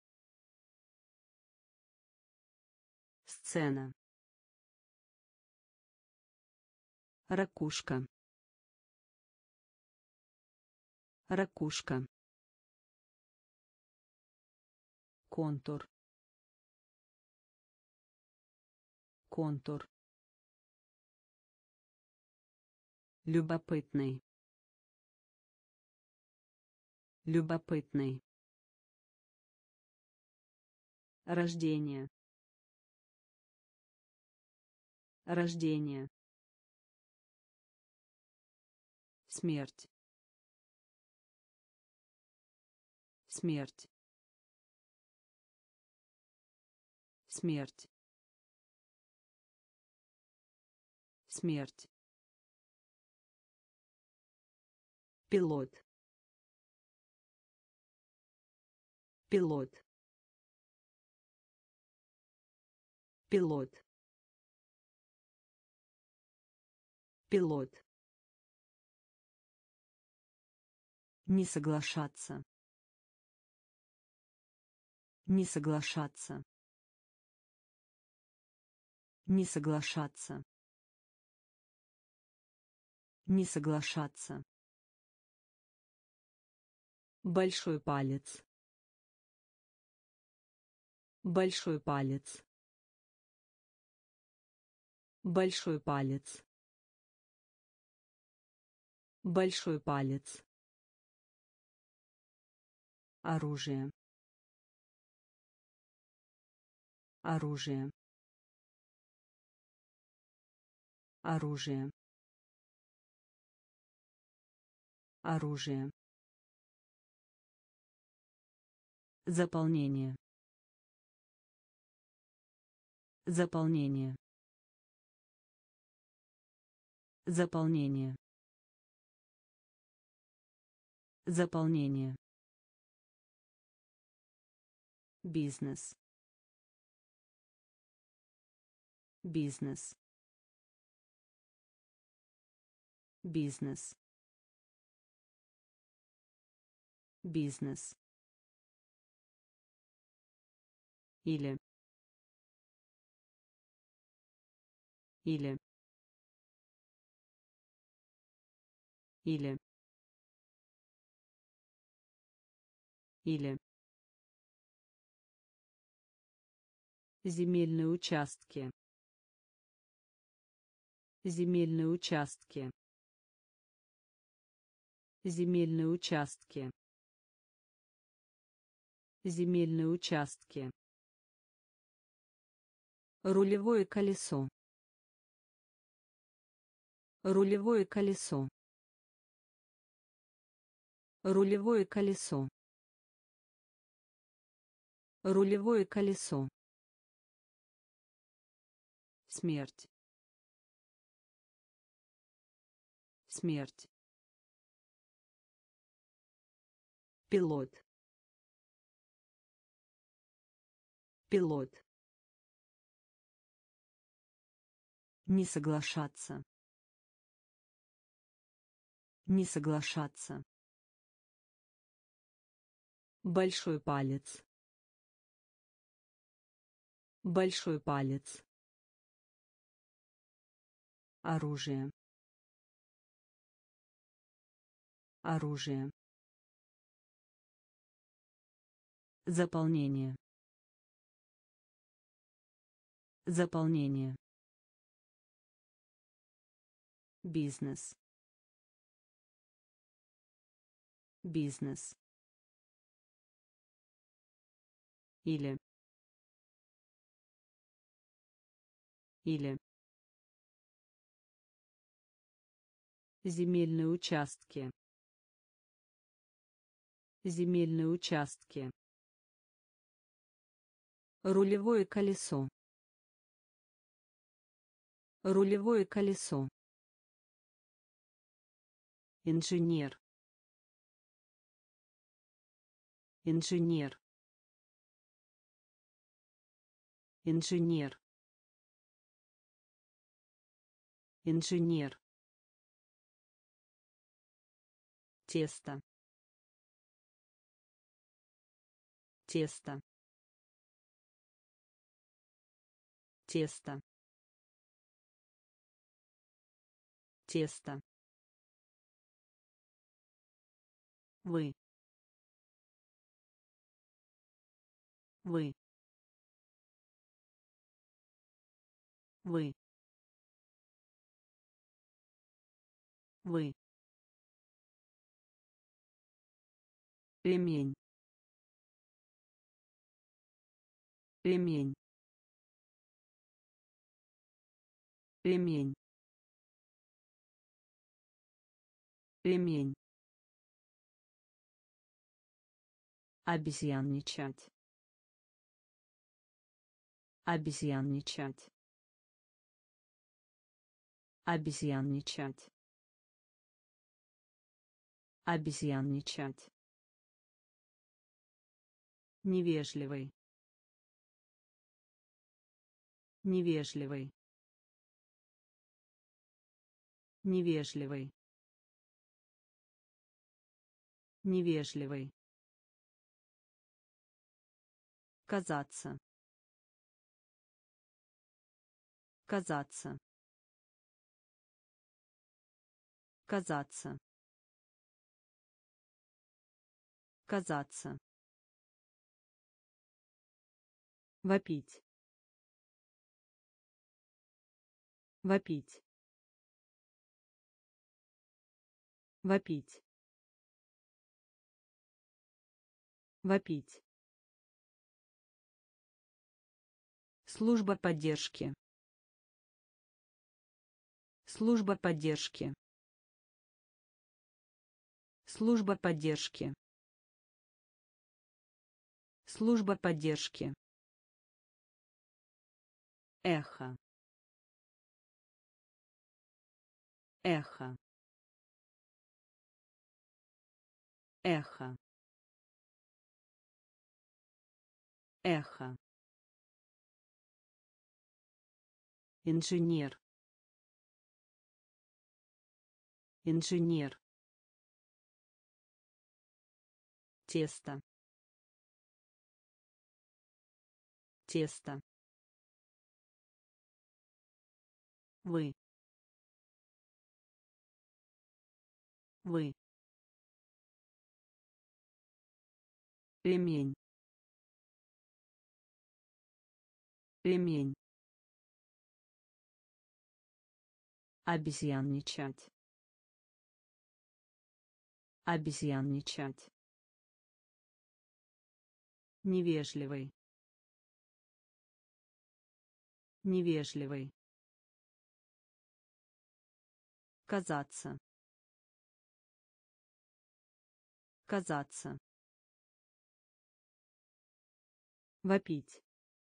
Сцена. Ракушка. Ракушка. Контур. Контур. Любопытный. Любопытный. Рождение. Рождение. Смерть. Смерть. Смерть. Смерть. Пилот. Пилот. Пилот. Пилот. Не соглашаться. Не соглашаться. Не соглашаться. Не соглашаться. Большой палец. Большой палец. Большой палец. Большой палец. Оружие. Оружие. Оружие. Оружие. Заполнение. Заполнение. Заполнение. Заполнение. Бизнес. Бизнес. Бизнес. Бизнес. Или. Или. Или. Или. Земельные участки. Земельные участки. Земельные участки. Земельные участки. Рулевое колесо. Рулевое колесо. Рулевое колесо. Рулевое колесо. Смерть. Смерть. Пилот. Пилот. Не соглашаться. Не соглашаться. Большой палец. Большой палец. Оружие. Оружие. Заполнение. Заполнение. Бизнес. Бизнес. Или. Или. Земельные участки. Земельные участки. Рулевое колесо. Рулевое колесо. Инженер. Инженер. Инженер. Инженер. Тесто. Тесто. Тесто. Тесто. Вы. Вы. Вы. Вы. Ремень. Ремень. Ремень. Ремень. Обезьянничать. Обезьянничать. Обезьянничать. Обезьянничать. Невежливый. Невежливый. Невежливый. Невежливый. Казаться. Казаться. Казаться. Казаться. Вопить. Вопить. Вопить. Вопить. Служба поддержки. Служба поддержки. Служба поддержки. Служба поддержки. Эхо. Эхо. Эхо. Эхо. Инженер. Инженер. Тесто. Тесто. Вы. Вы. Ремень. Ремень. Обезьянничать. Обезьянничать. Невежливый. Невежливый. Казаться. Казаться. Вопить.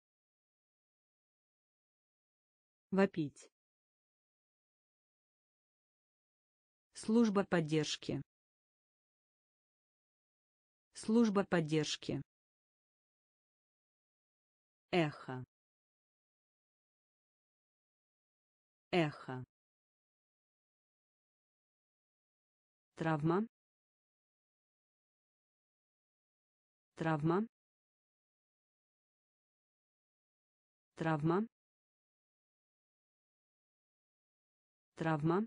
Вопить. Служба поддержки. Служба поддержки. Эхо. Эхо. Травма. Травма. Травма. Травма.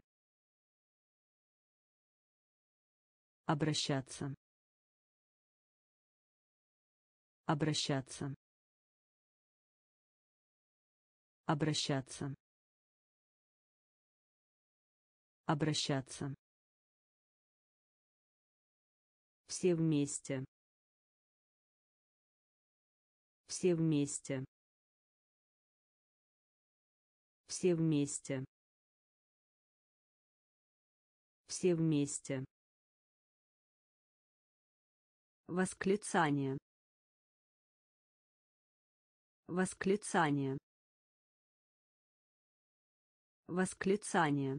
Обращаться. Обращаться. Обращаться. Обращаться. Все вместе. Все вместе. Все вместе. Все вместе. Восклицание. Восклицание. Восклицание.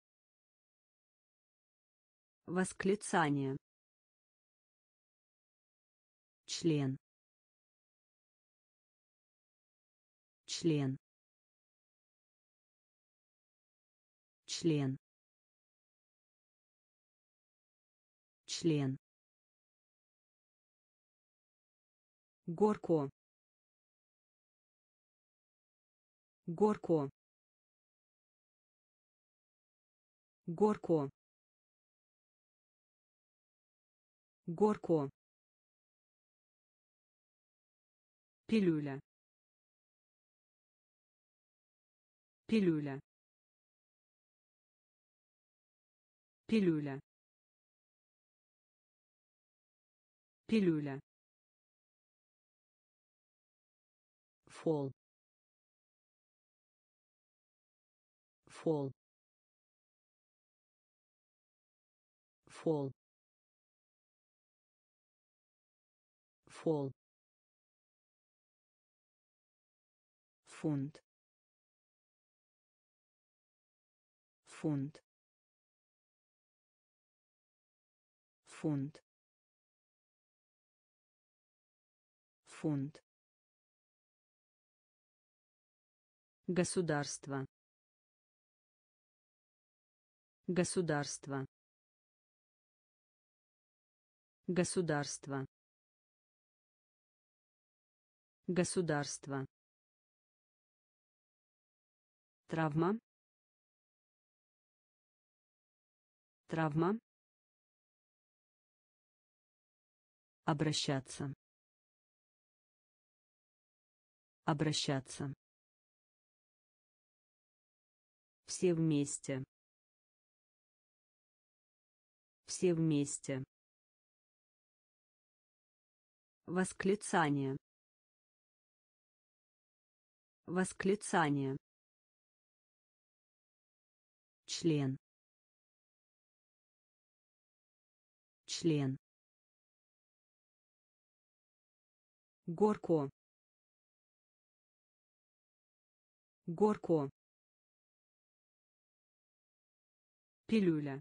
Восклицание. Член. Член. Член. Член. Горко. Горко. Горко. Горко. Пилюля. Пилюля. Пилюля. Пилюля. Фол. Фол. Фол. Фол. Фунт. Фунт. Фунт. Фунт. Государство. Государство. Государство. Государство. Травма. Травма. Обращаться. Обращаться. Все вместе. Все вместе. Восклицание. Восклицание. Член. Член. Горко. Горко. Пилюля.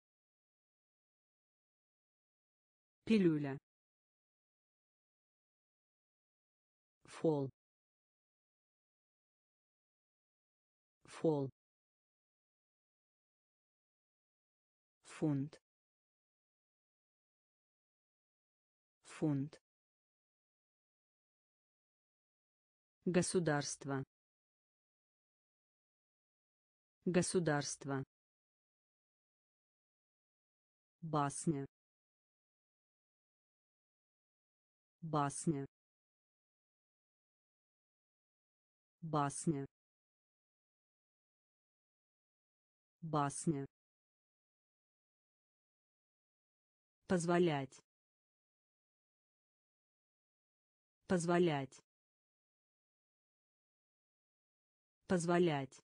Пилюля. Фол. Фол. Фунт. Фунт. Государство. Государство. Басня. Басня. Басня. Басня. Позволять. Позволять. Позволять.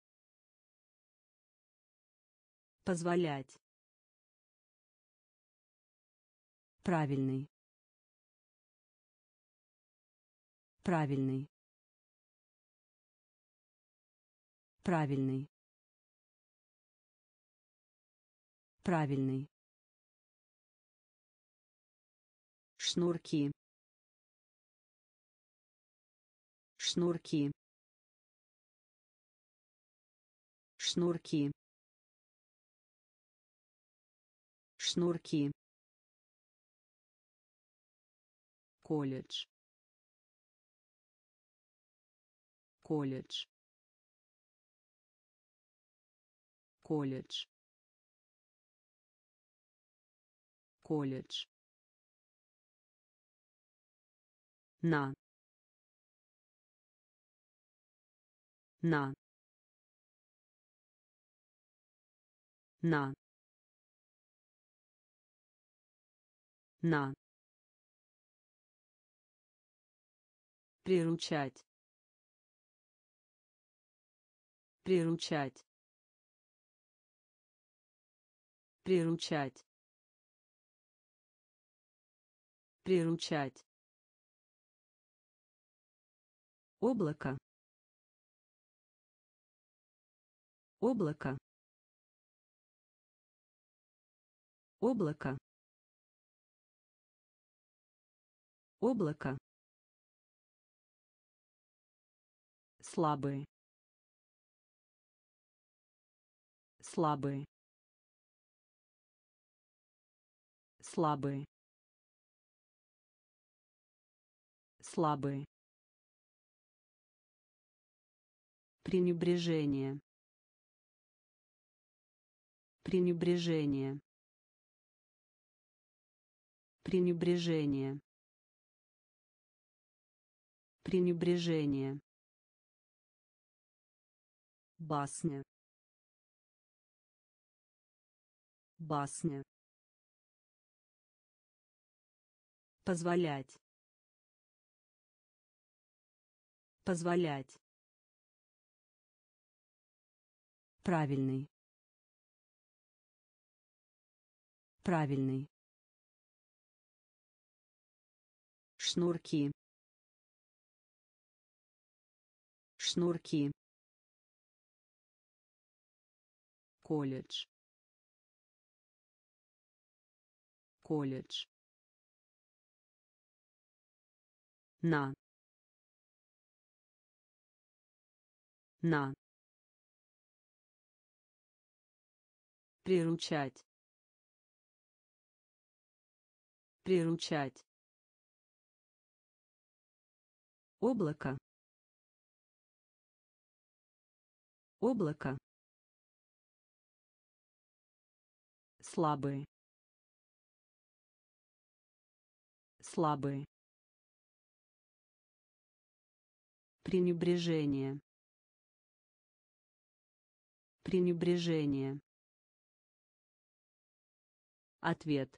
Позволять. Правильный. Правильный. Правильный. Правильный. Шнурки. Шнурки. Шнурки. Шнурки. Колледж. Колледж. Колледж. Колледж. На. На. На. На. Приручать. Приручать. Приручать. Приручать. Облако. Облако. Облако. Облако. Слабые. Слабые. Слабые. Слабые. Пренебрежение. Пренебрежение. Пренебрежение. Пренебрежение. Басня. Басня. Позволять. Позволять. Правильный. Правильный. Шнурки. Шнурки. Колледж. Колледж. На. На. Приручать. Приручать. Облако. Облако. Слабые. Слабые. Пренебрежение. Пренебрежение. ответ,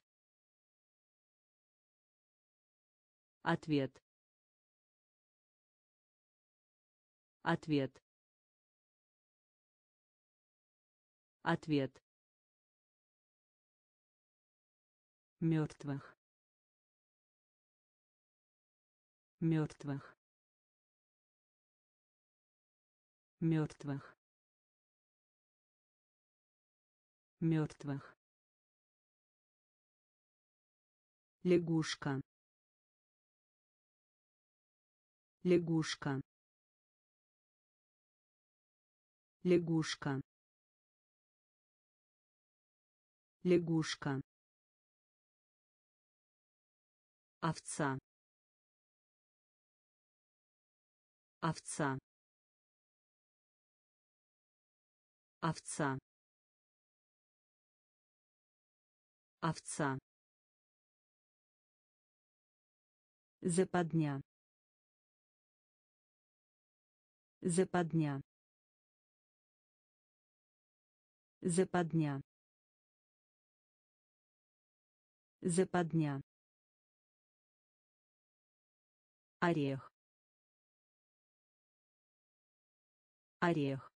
ответ, ответ, ответ, мертвых, мертвых, мертвых, мертвых, лягушка, лягушка, лягушка, лягушка, овца, овца, овца, овца, западня, западня, западня, западня, орех, орех,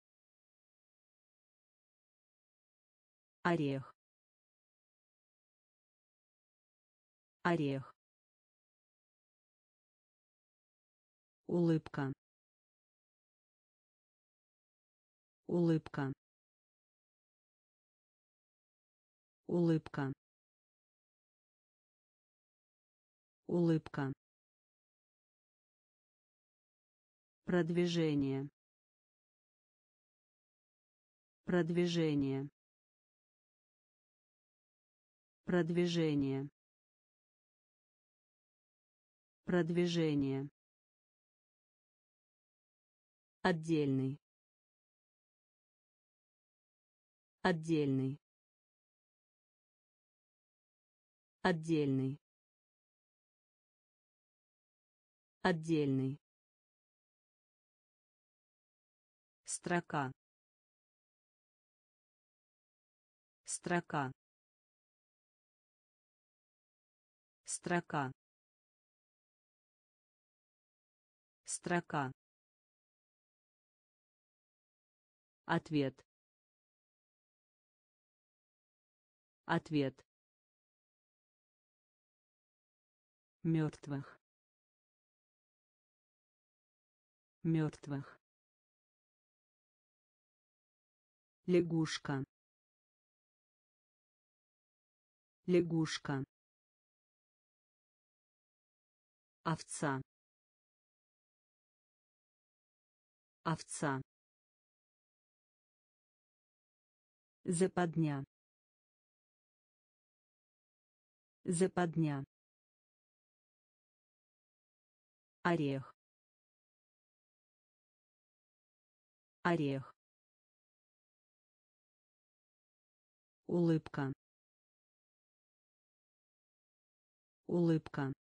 орех, орех, улыбка, улыбка, улыбка, улыбка, продвижение, продвижение, продвижение, продвижение, отдельный, отдельный, отдельный, отдельный, строка, строка, строка, строка, ответ, ответ, мертвых, мертвых, лягушка, лягушка, овца, овца, западня, западня, орех, орех, улыбка, улыбка,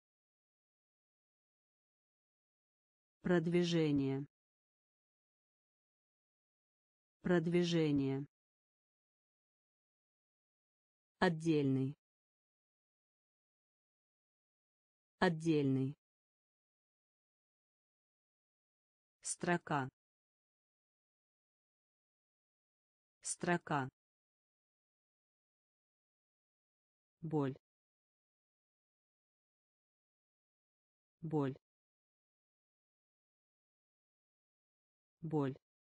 продвижение, продвижение, отдельный, отдельный, строка, строка, боль, боль, боль,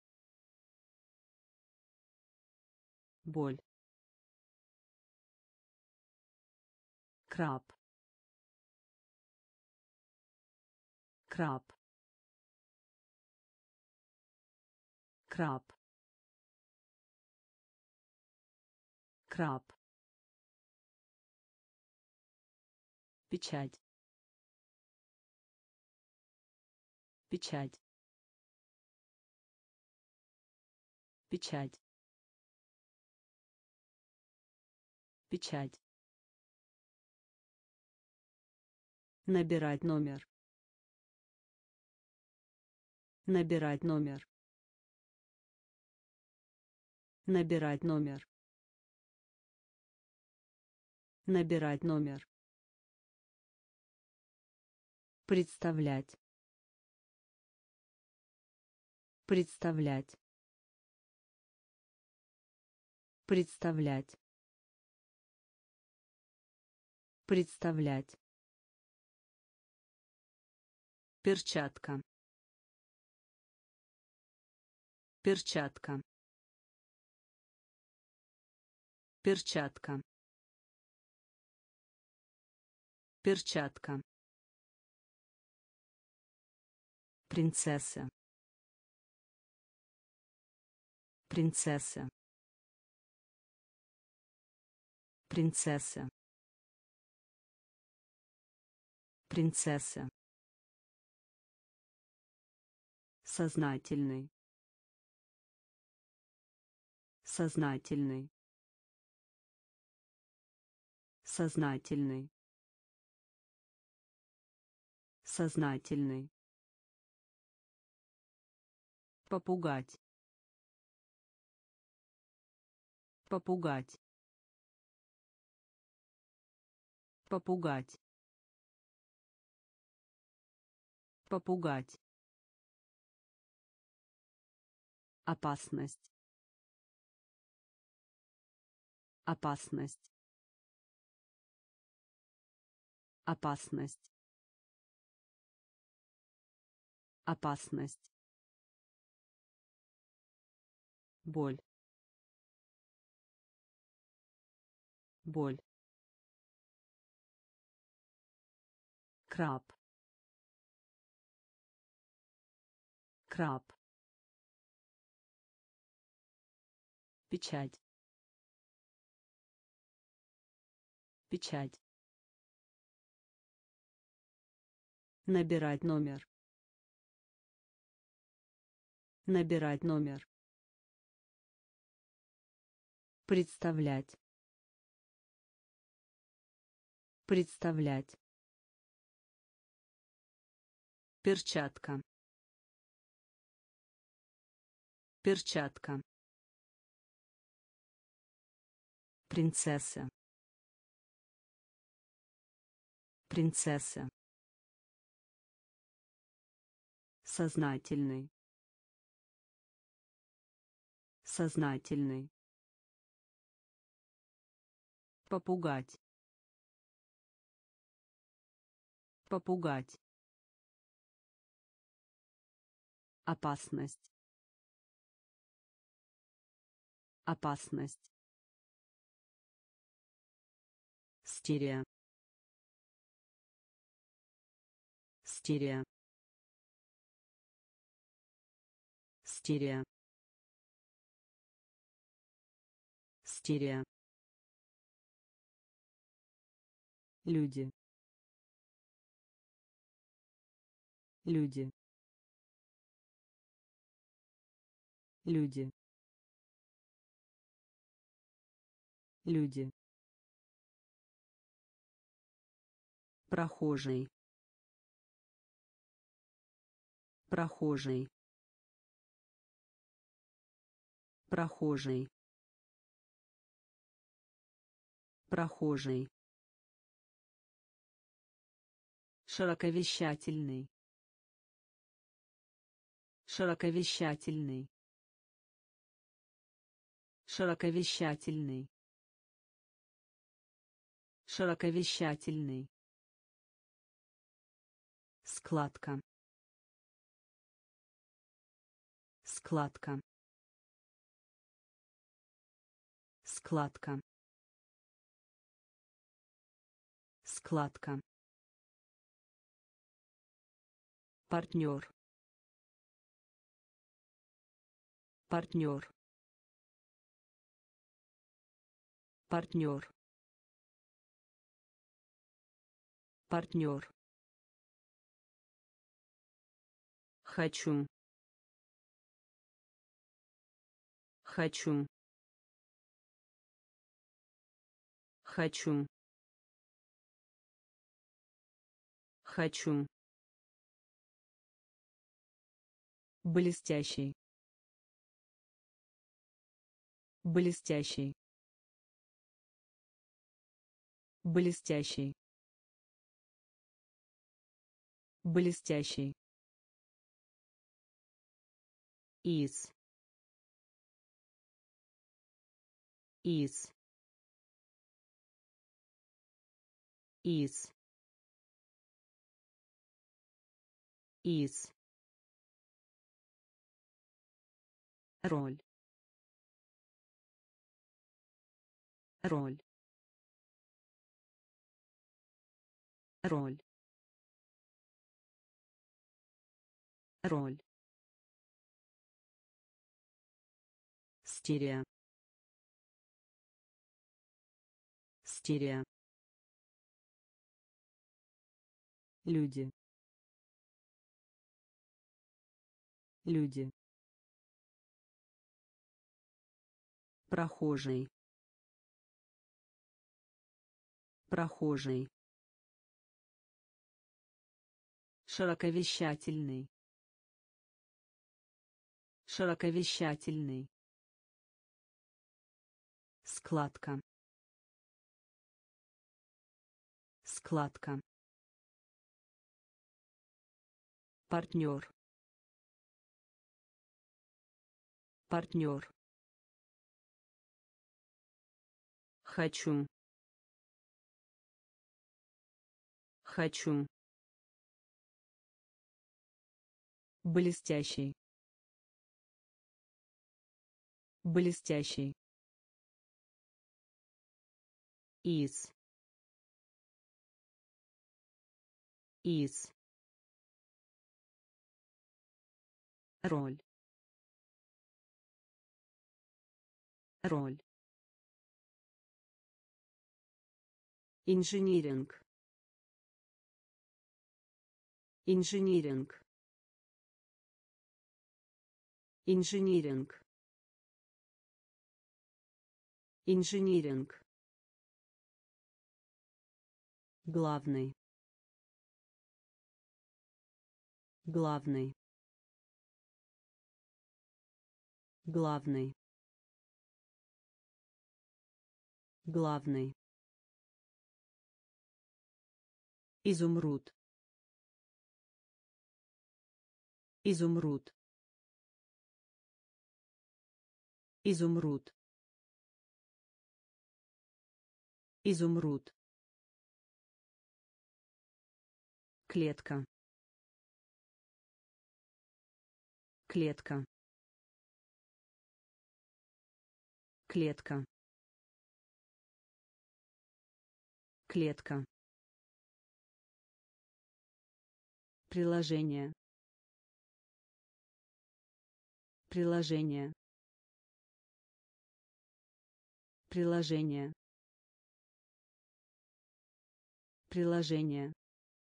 боль, краб, краб, краб, краб, печать, печать, печать, печать, набирать номер, набирать номер, набирать номер, Набирать номер. Представлять. Представлять. Представлять. Представлять. Перчатка. Перчатка. Перчатка. Перчатка. Принцесса. Принцесса. Принцесса. Принцесса. Сознательный. Сознательный. Сознательный. Сознательный. Попугать. Попугать. Попугать. Попугать. Опасность. Опасность. Опасность. Опасность. Боль. Боль. Краб. Краб. Печать. Печать. Набирать номер. Набирать номер. Представлять. Представлять. Перчатка. Перчатка. Принцесса. Принцесса. Сознательный. Сознательный. Попугать. Попугать. Опасность. Опасность. Стерео. Стерео. Стерео. Стерео. Люди. Люди. Люди. Люди. Прохожий. Прохожий. Прохожий. Прохожий. Широковещательный. Широковещательный. Широковещательный. Широковещательный. Складка. Складка. Складка. Складка. Партнер. Партнер. Партнер. Партнер. Хочу. Хочу. Хочу. Хочу. Блестящий. Блестящий. блестящий, блестящий, из, из, из, из, роль, роль, роль, роль, стерео, стерео, люди, люди, прохожий, прохожий, широковещательный, широковещательный, складка, складка, партнер, партнер, хочу, хочу, блестящий, блестящий, из, из, роль, роль, инжиниринг, инжиниринг, инжиниринг, инжиниринг, главный, главный, главный, главный, изумруд, изумруд, изумруд, изумруд, клетка, клетка, клетка, клетка, приложение, приложение, приложение, приложение,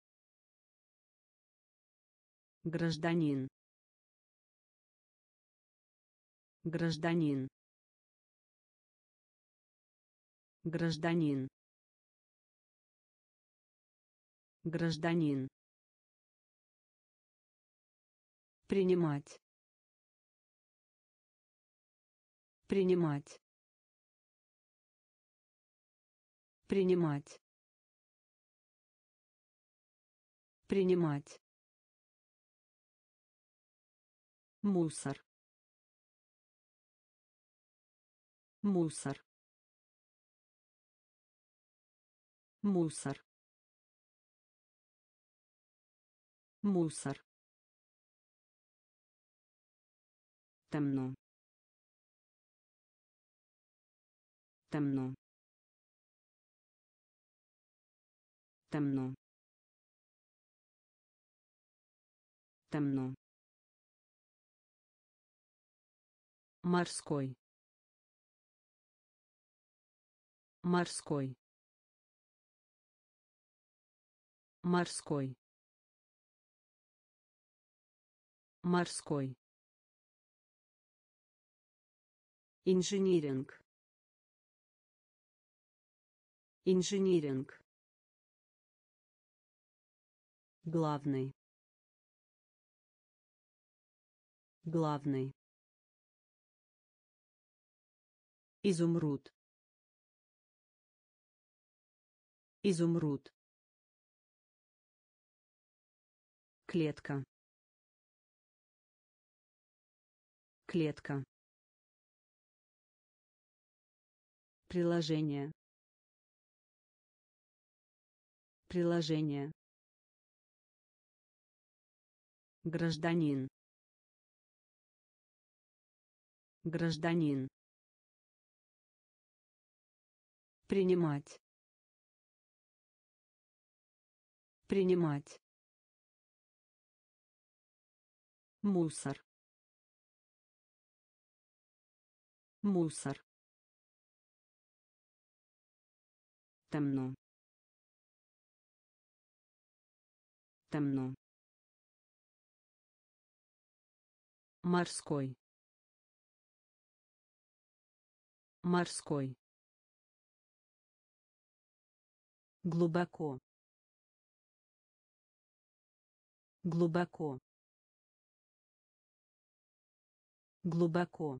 гражданин, гражданин, гражданин, гражданин, принимать, принимать, принимать, принимать, мусор, мусор, мусор, мусор, темно, темно, темно, темно, морской, морской, морской, морской, инжиниринг, инжиниринг, главный, главный, изумруд, Изумруд. Клетка. Клетка. Приложение. Приложение. Гражданин. Гражданин. Принимать. Принимать. Мусор. Мусор. Темно. Темно. Морской. Морской. Глубоко. Глубоко. Глубоко.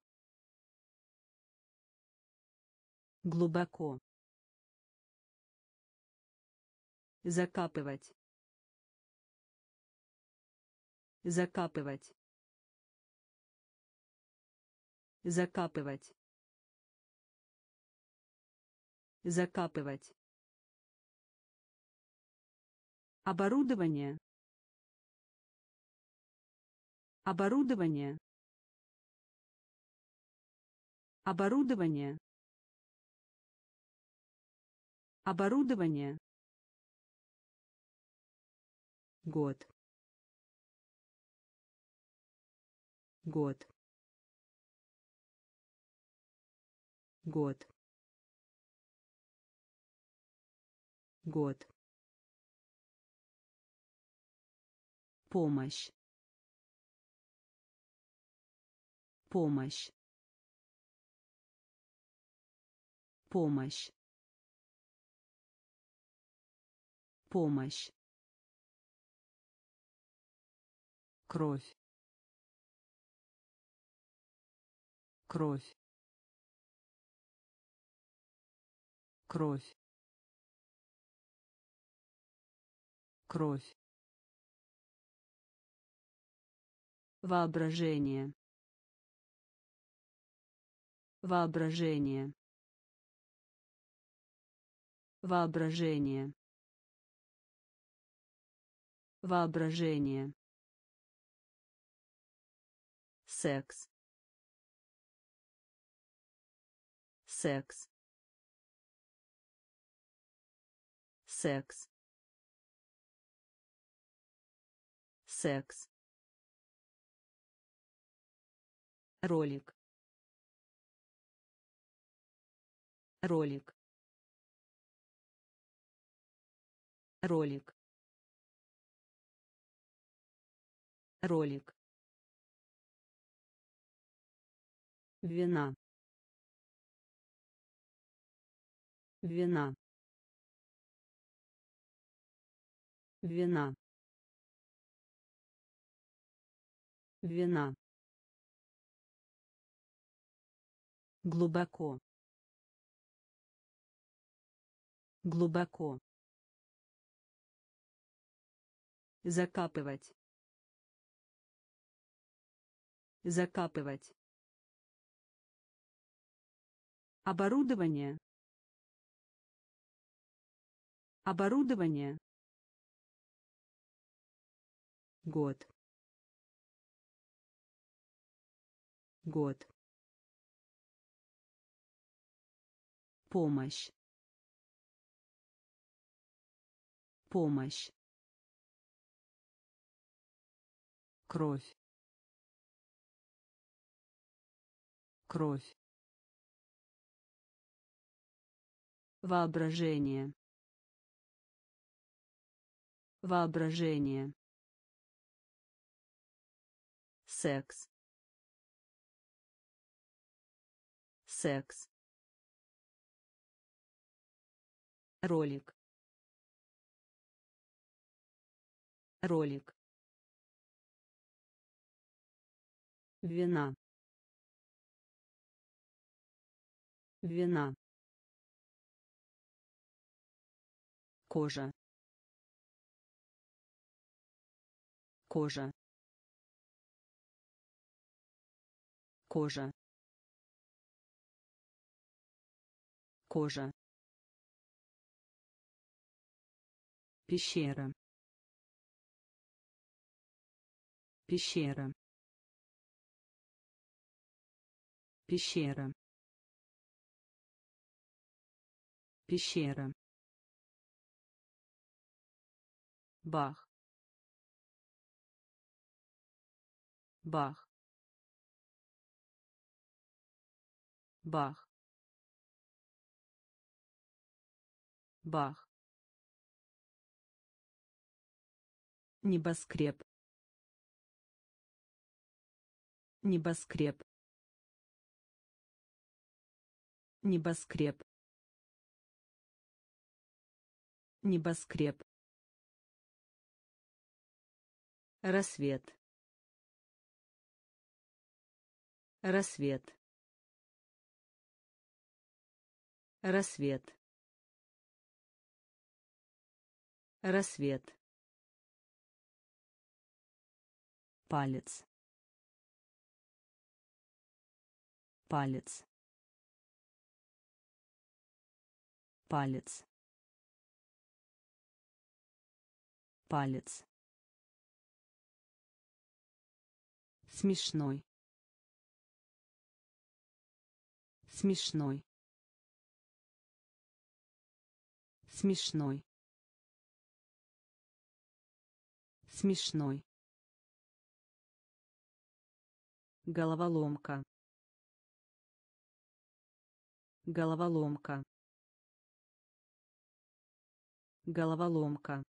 Глубоко. Закапывать. Закапывать. Закапывать. Закапывать. Оборудование. Оборудование. Оборудование. Оборудование. Год. Год. Год. Год. Помощь. Помощь. Помощь. Помощь. Кровь. Кровь. Кровь. Кровь. Воображение. Воображение. Воображение. Воображение. Секс. Секс. Секс. Секс. Ролик. Ролик. Ролик. Ролик. Вина. Вина. Вина. Вина. Глубоко. Глубоко. Закапывать. Закапывать. Оборудование. Оборудование. Год. Год. Помощь. Помощь. Кровь. Кровь. Воображение. Воображение. Секс. Секс. Ролик. Ролик. Вина. Вина. кожа, кожа, кожа, кожа, пещера, пещера, пещера, пещера, бах, бах, бах, бах, небоскреб, небоскреб, небоскреб, небоскреб, рассвет, рассвет, рассвет, рассвет, палец, палец, палец, палец, смешной, смешной, смешной, смешной, головоломка, головоломка, головоломка,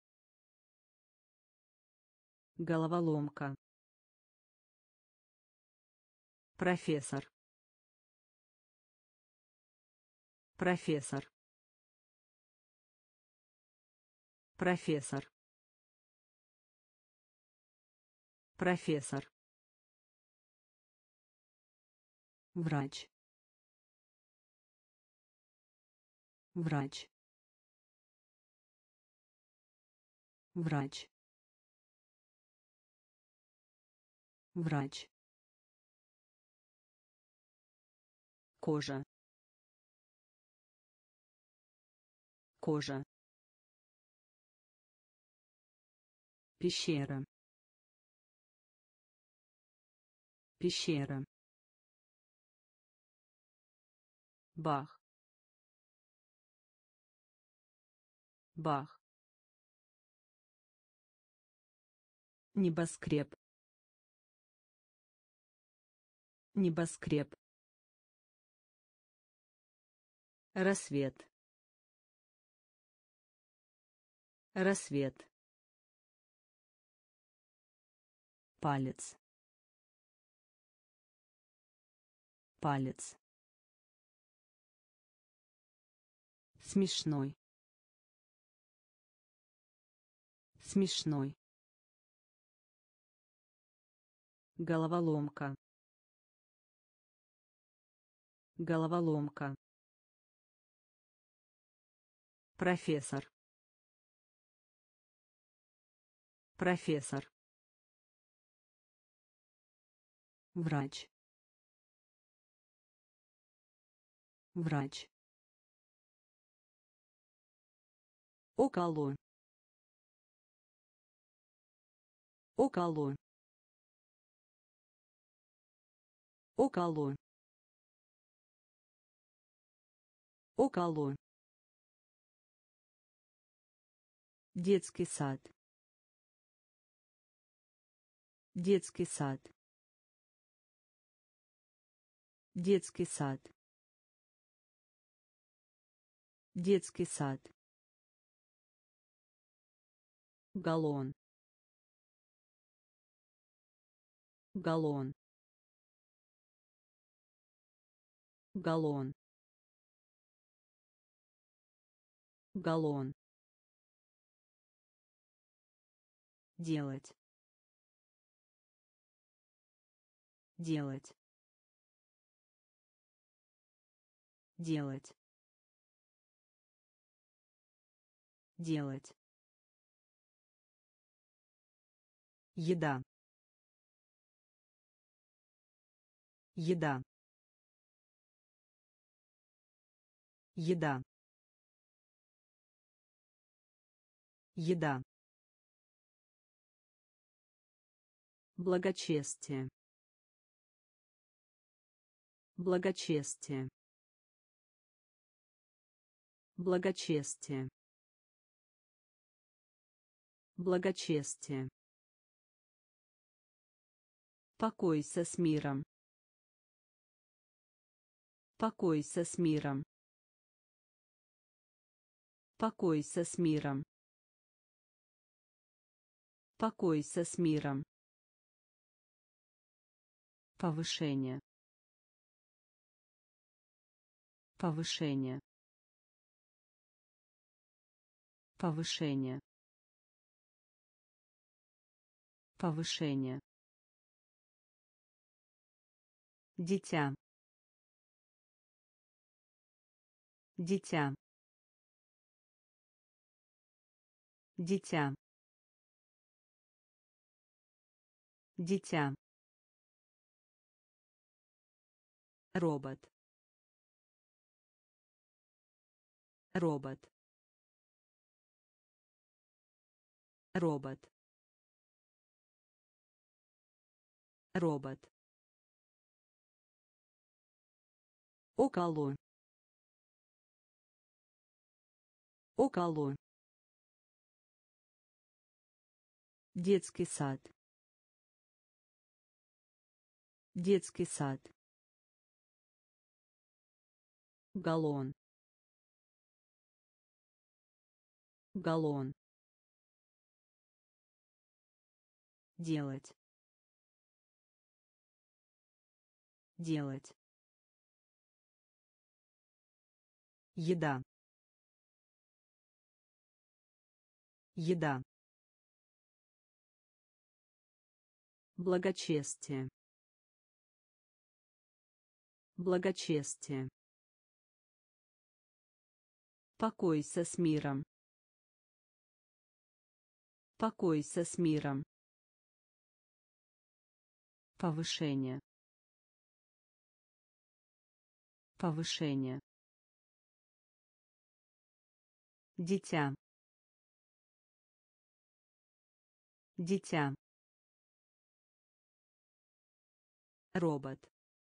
головоломка, профессор, профессор, профессор, профессор, врач, врач, врач, врач, кожа, кожа, пещера, пещера, бах, бах, небоскреб, небоскреб, рассвет, рассвет, палец, палец, смешной, смешной, головоломка, головоломка, профессор, профессор, врач, врач, около, около, около, около, детский сад, детский сад, детский сад, детский сад, галлон, галлон, галлон, галлон, делать, делать, делать, делать, еда, еда, еда, еда, благочестие, благочестие, благочестие, благочестие, покойся с миром, покойся с миром, покойся с миром, покойся с миром, повышение, повышение, повышение, повышение, дитя, дитя, дитя, дитя, робот, робот, робот, робот, около, около, детский сад, детский сад, галлон, галлон, делать, делать, еда, еда, благочестие, благочестие, покойся с миром, покойся с миром, повышение, повышение, дитя, дитя, робот,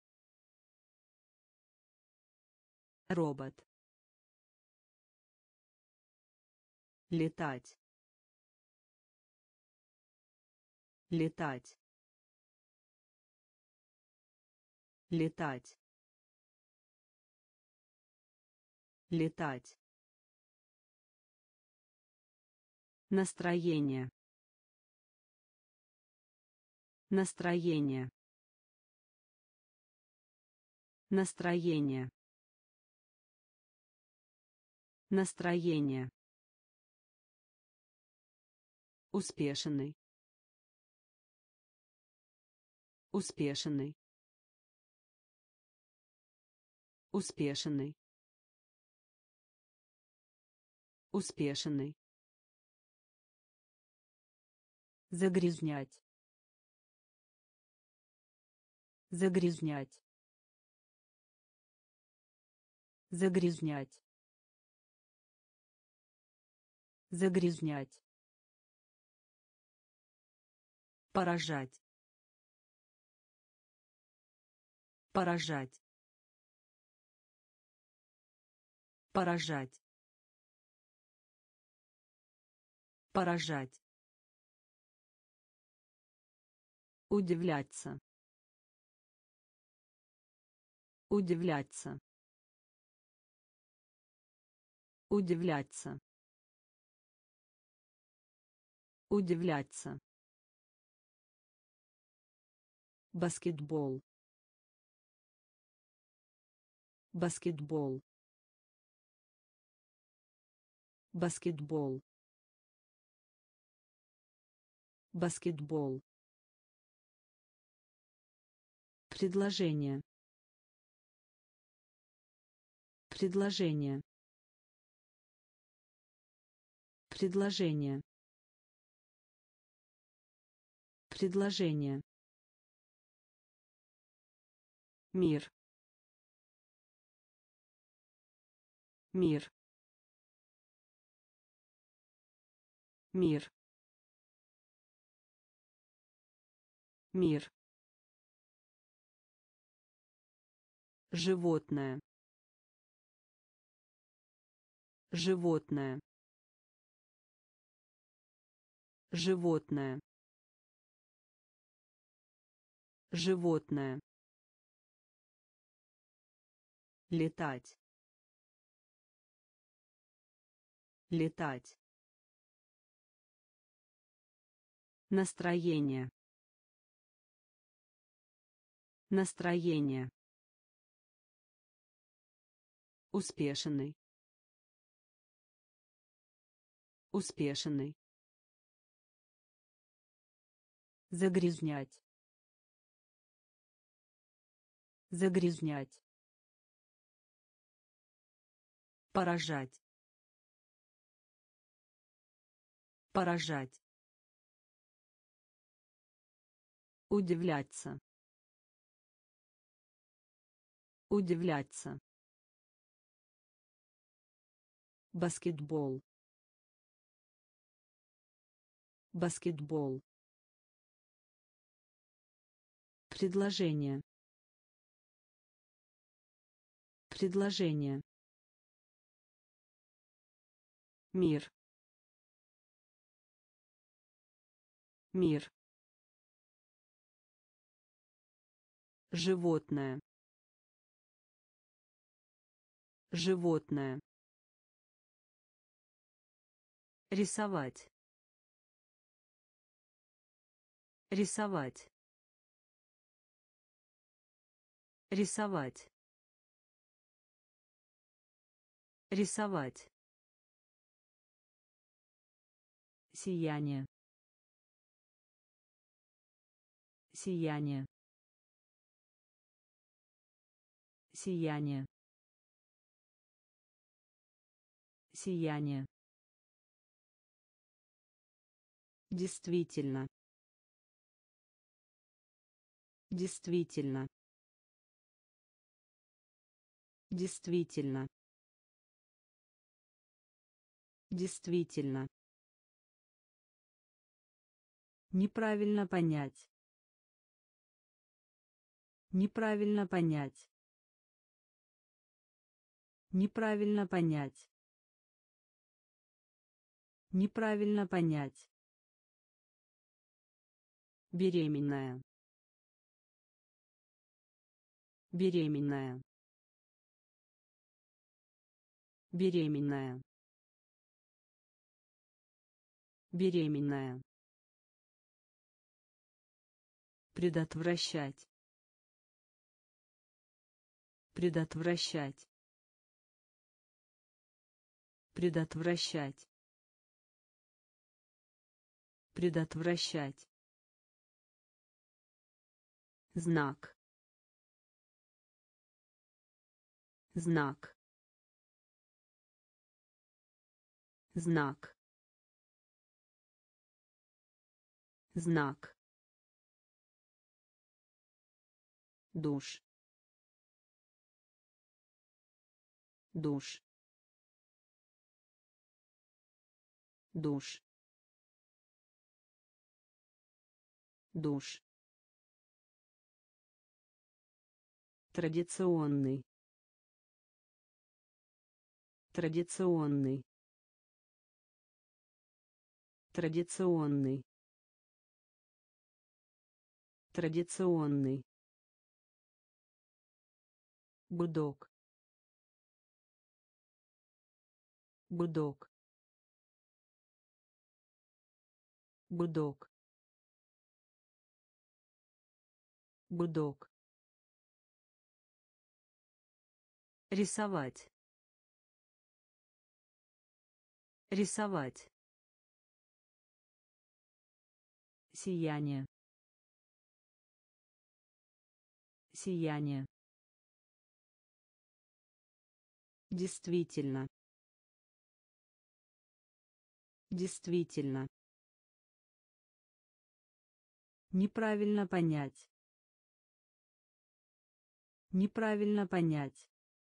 робот, летать, летать, летать, летать, настроение, настроение, настроение, настроение, успешный, успешный, успешный, успешный, загрязнять, загрязнять, загрязнять, загрязнять, поражать, поражать, поражать, поражать, удивляться, удивляться, удивляться, удивляться, баскетбол, баскетбол, баскетбол, баскетбол, предложение, предложение, Предложение. Предложение. Мир. Мир. Мир. Мир. Животное. Животное. Животное. Животное. Летать. Летать. Настроение. Настроение. Успешный. Успешный. Загрязнять. Загрязнять. Поражать. Поражать. Удивляться. Удивляться. Баскетбол. Баскетбол. Предложение. Предложение. Мир. Мир. Животное. Животное. Рисовать. Рисовать. Рисовать. Рисовать. Сияние. Сияние. Сияние. Сияние. Действительно. Действительно. Действительно. Действительно. Неправильно понять. Неправильно понять. Неправильно понять. Неправильно понять. Беременная. Беременная. Беременная. Беременная. Предотвращать. Предотвращать. Предотвращать. Предотвращать. Знак. Знак. Знак. Знак. Душ. Душ. Душ. Душ. Традиционный. Традиционный. Традиционный. Традиционный. Гудок. Гудок. Гудок. Гудок. Рисовать. Рисовать. Сияние. Сияние. Действительно. Действительно. Неправильно понять. Неправильно понять.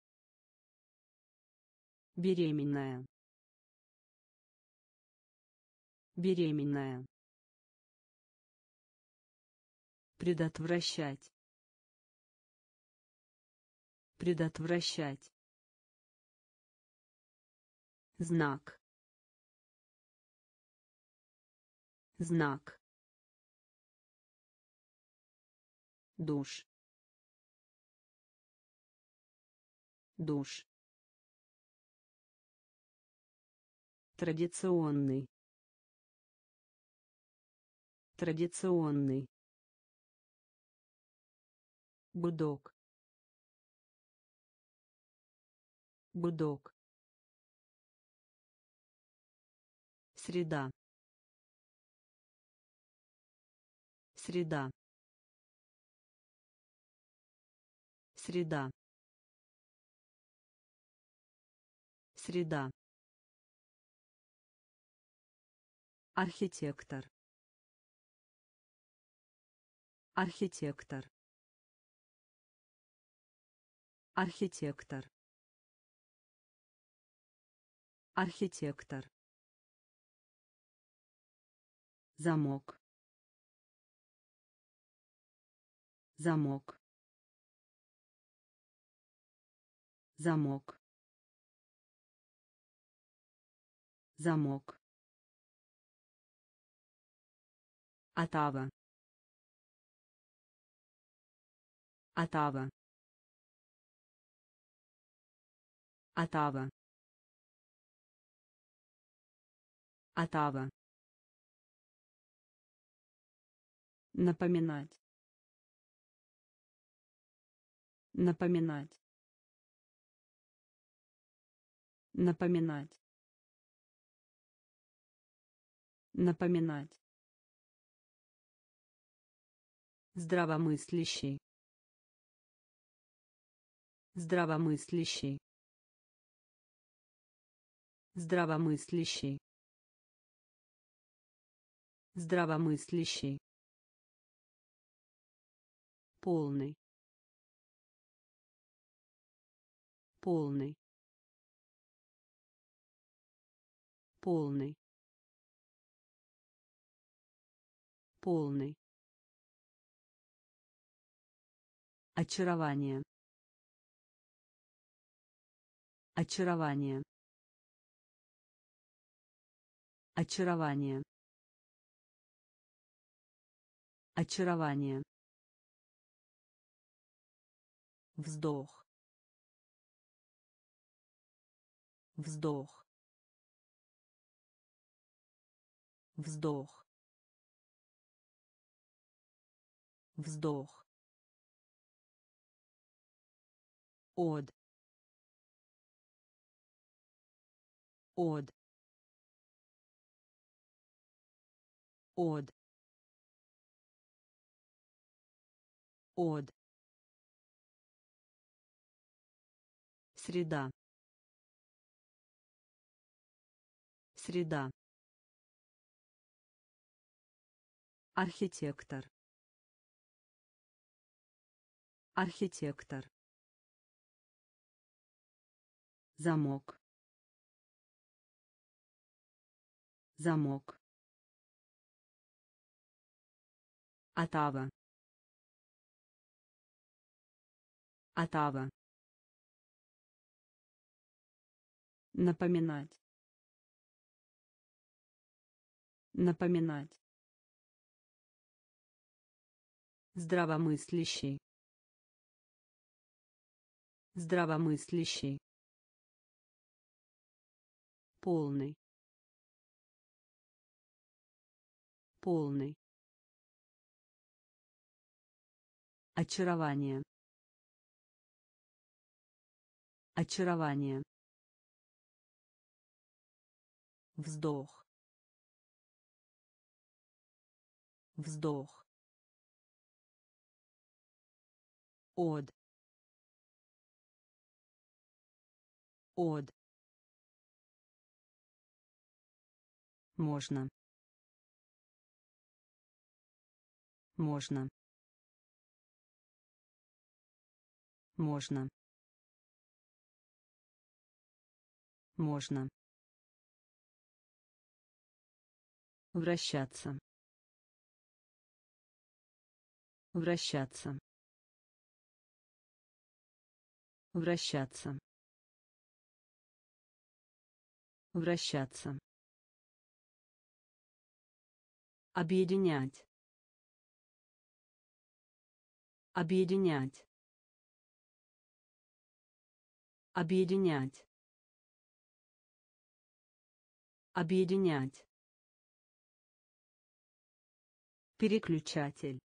Беременная. Беременная. Предотвращать. Предотвращать. Знак. Знак. Душ. Душ. Традиционный. Традиционный. Гудок. Гудок. Среда. Среда. Среда. Среда. Архитектор. Архитектор. Архитектор. Архитектор. Замок. Замок. Замок. Замок. Отава. Отава. Отава. Отава. Напоминать. Напоминать. Напоминать. Напоминать. Здравомыслящий. Здравомыслящий. Здравомыслящий. Здравомыслящий. Полный. Полный. Полный. Полный. Очарование. Очарование. Очарование. Очарование. Вздох. Вздох. Вздох. Вздох. Од. Од. Од. Од. Среда. Среда. Архитектор. Архитектор. Замок. Замок. Отава. Отава. Напоминать. Напоминать. Здравомыслящий. Здравомыслящий. Полный. Полный. Очарование. Очарование. Вздох. Вздох. Од. Од. Можно. Можно. Можно. Можно. Вращаться. Вращаться. Вращаться. Вращаться. Объединять. Объединять. Объединять. Объединять. Переключатель.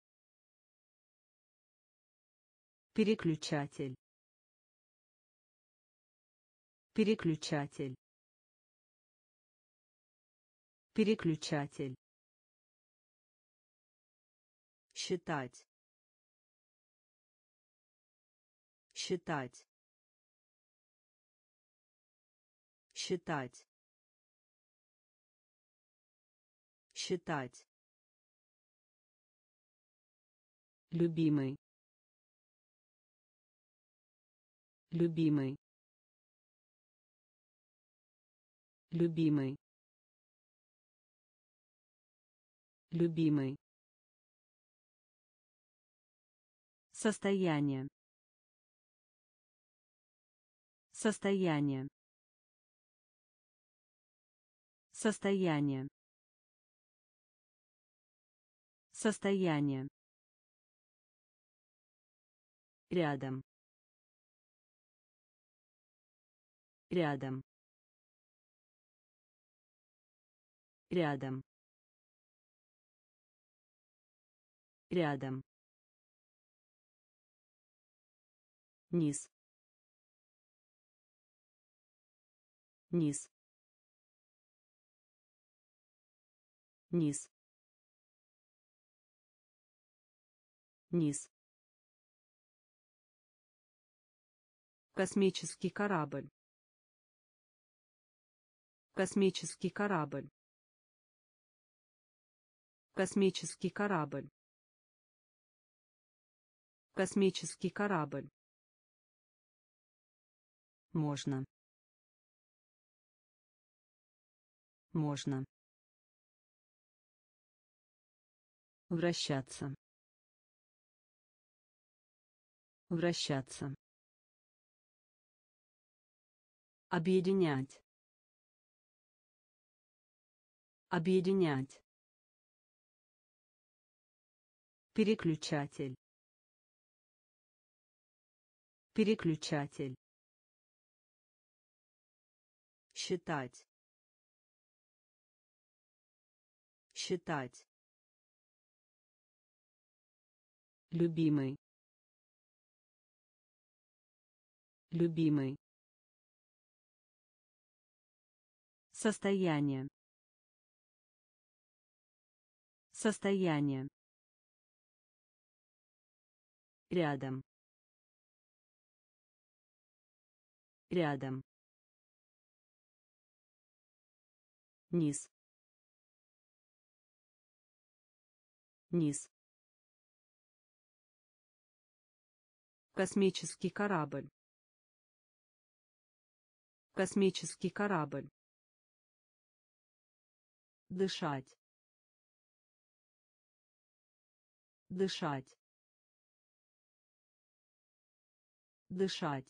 Переключатель. Переключатель. Переключатель. Считать. Считать. Считать. Считать. Любимый. Любимый. Любимый. Любимый. Состояние. Состояние. Состояние. Состояние. Рядом. Рядом. Рядом. Рядом. Низ. Низ. Низ. Низ. Космический корабль. Космический корабль. Космический корабль. Космический корабль. Можно. Можно. Вращаться. Вращаться. Объединять. Объединять. Переключатель. Переключатель. Считать. Считать. Любимый. Любимый. Состояние. Состояние. Рядом. Рядом. Низ. Низ. Космический корабль. Космический корабль. Дышать. Дышать. Дышать.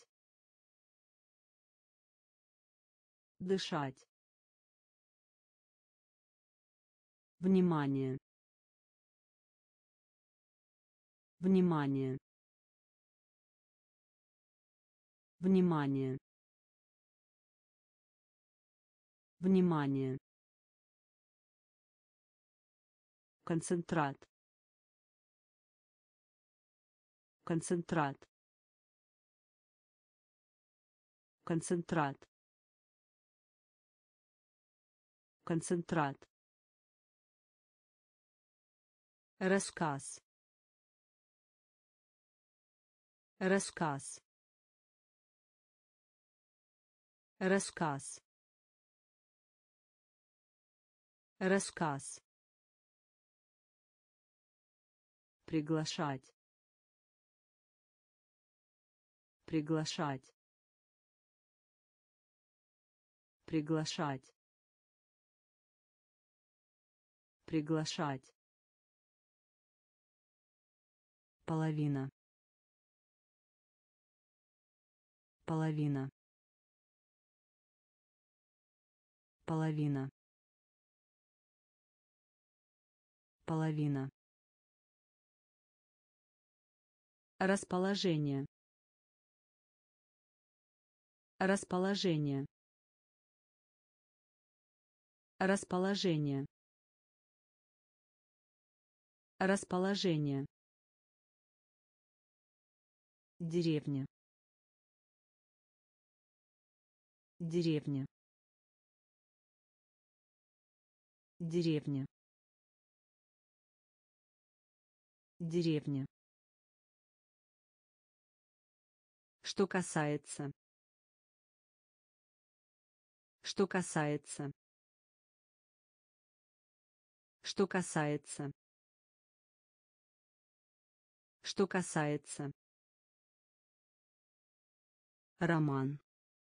Дышать. Внимание. Внимание. Внимание. Внимание. Концентрат. Концентрат. Концентрат. Концентрат. Рассказ. Рассказ. Рассказ. Рассказ. Приглашать. Приглашать. Приглашать. Приглашать. Половина. Половина. Половина. Половина. Расположение. Расположение. Расположение. Расположение. Деревня. Деревня. Деревня. Деревня. Что касается. Что касается. Что касается. Что касается. Роман.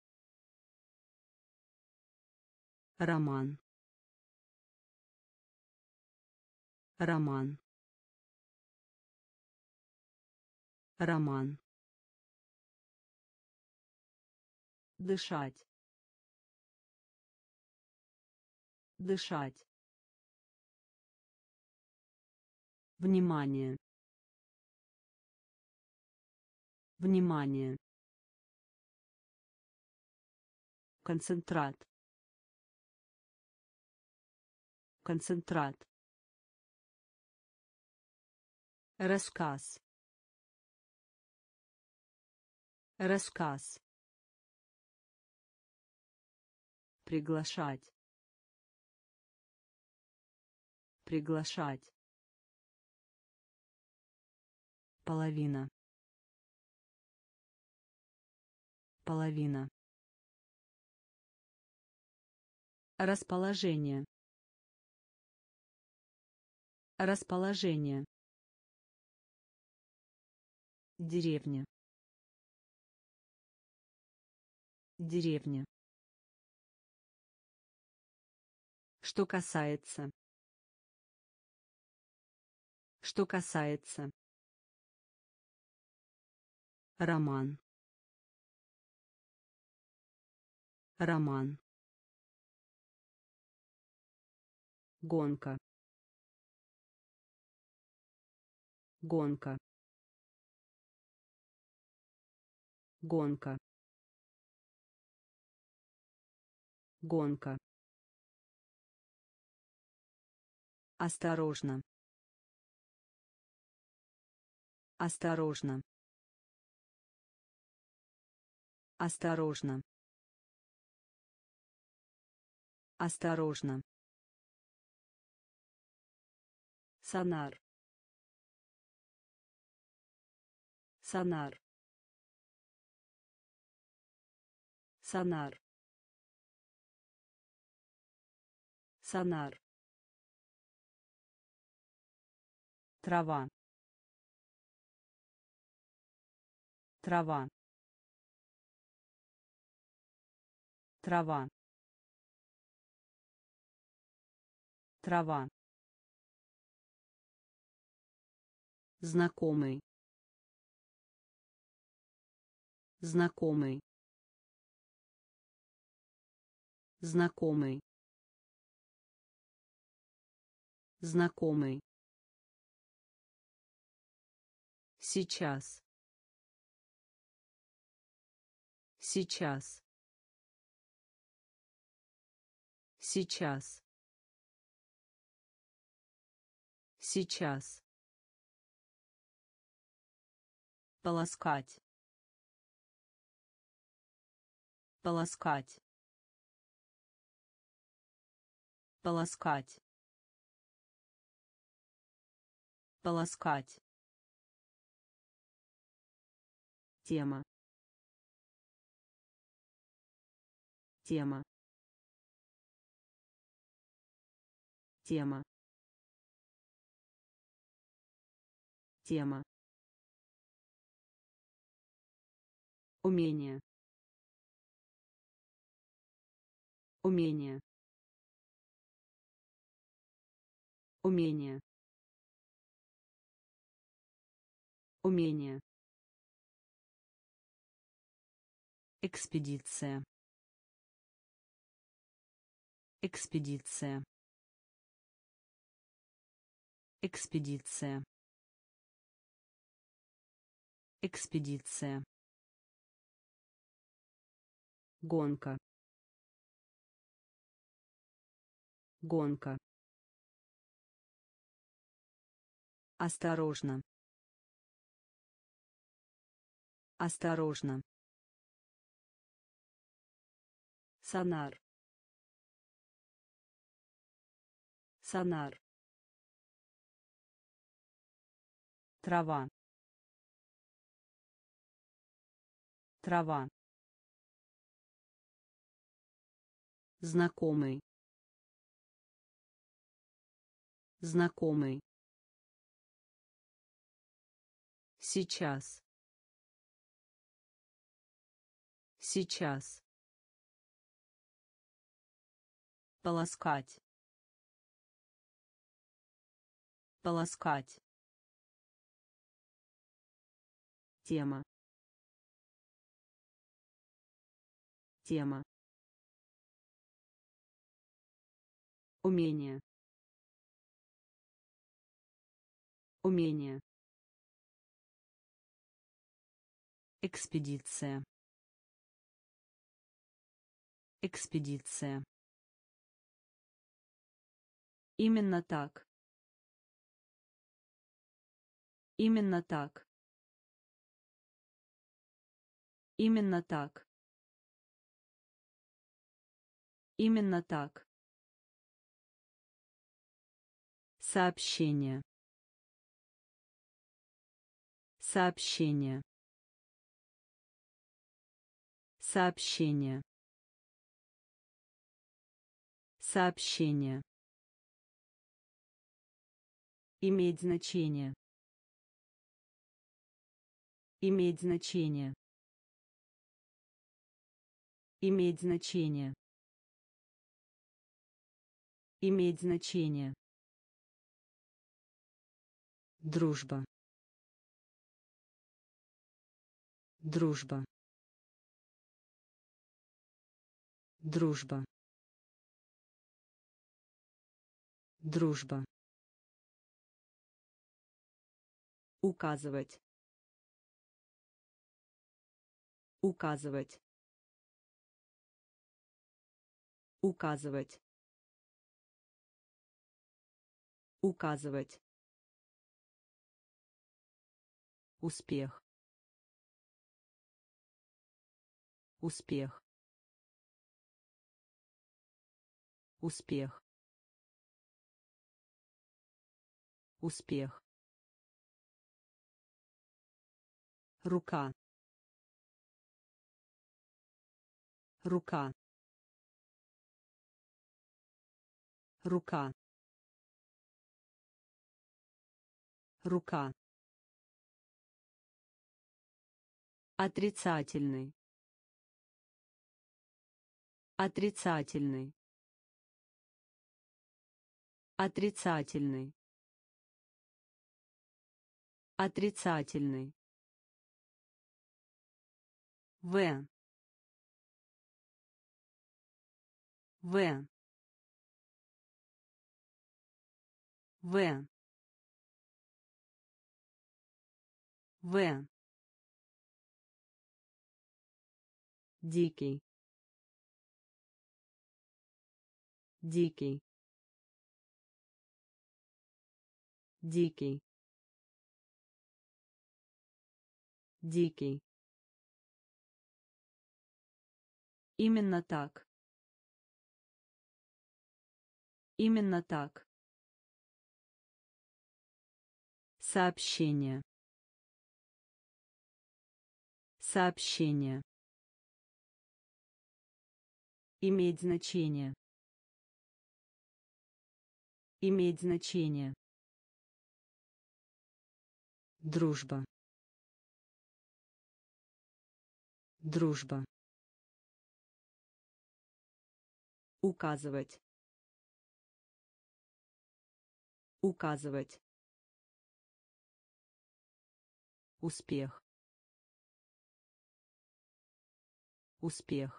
Роман. Роман. Роман. Дышать. Дышать. Внимание. Внимание. Концентрат. Концентрат. Рассказ. Рассказ. Приглашать. Приглашать. Половина. Половина. Расположение. Расположение. Деревня. Деревня. Что касается. Что касается. Роман. Роман. Гонка. Гонка. Гонка. Гонка. Осторожно. Осторожно. Осторожно. Осторожно. Сонар. Сонар. Сонар. Сонар. Трава. Трава. Трава. Трава. Знакомый. Знакомый. Знакомый. Знакомый. Сейчас. Сейчас. Сейчас. Сейчас. Полоскать. Полоскать. Полоскать. Полоскать. Тема. Тема. Тема. Тема. Умение. Умение. Умение. Умение. Экспедиция. Экспедиция. Экспедиция. Экспедиция. Гонка. Гонка. Осторожно. Осторожно. Сонар. Сонар. Трава. Трава. Знакомый. Знакомый. Сейчас. Сейчас. Полоскать. Полоскать. Тема. Тема. Умение. Умение. Экспедиция. Экспедиция. Именно так. Именно так. Именно так. Именно так. Сообщение. Сообщение. Сообщение. Сообщение. Иметь значение. Иметь значение. Иметь значение. Иметь значение. Дружба. Дружба. Дружба. Дружба. Указывать. Указывать. Указывать. Указывать. Успех. Успех. Успех. Успех. Рука. Рука. Рука. Рука. Отрицательный. Отрицательный. Отрицательный. Отрицательный. В. В. В. В. Дикий. Дикий. Дикий. Дикий. Именно так. Именно так. Сообщение. Сообщение. Иметь значение. Иметь значение. Дружба. Дружба. Указывать. Указывать. Успех. Успех.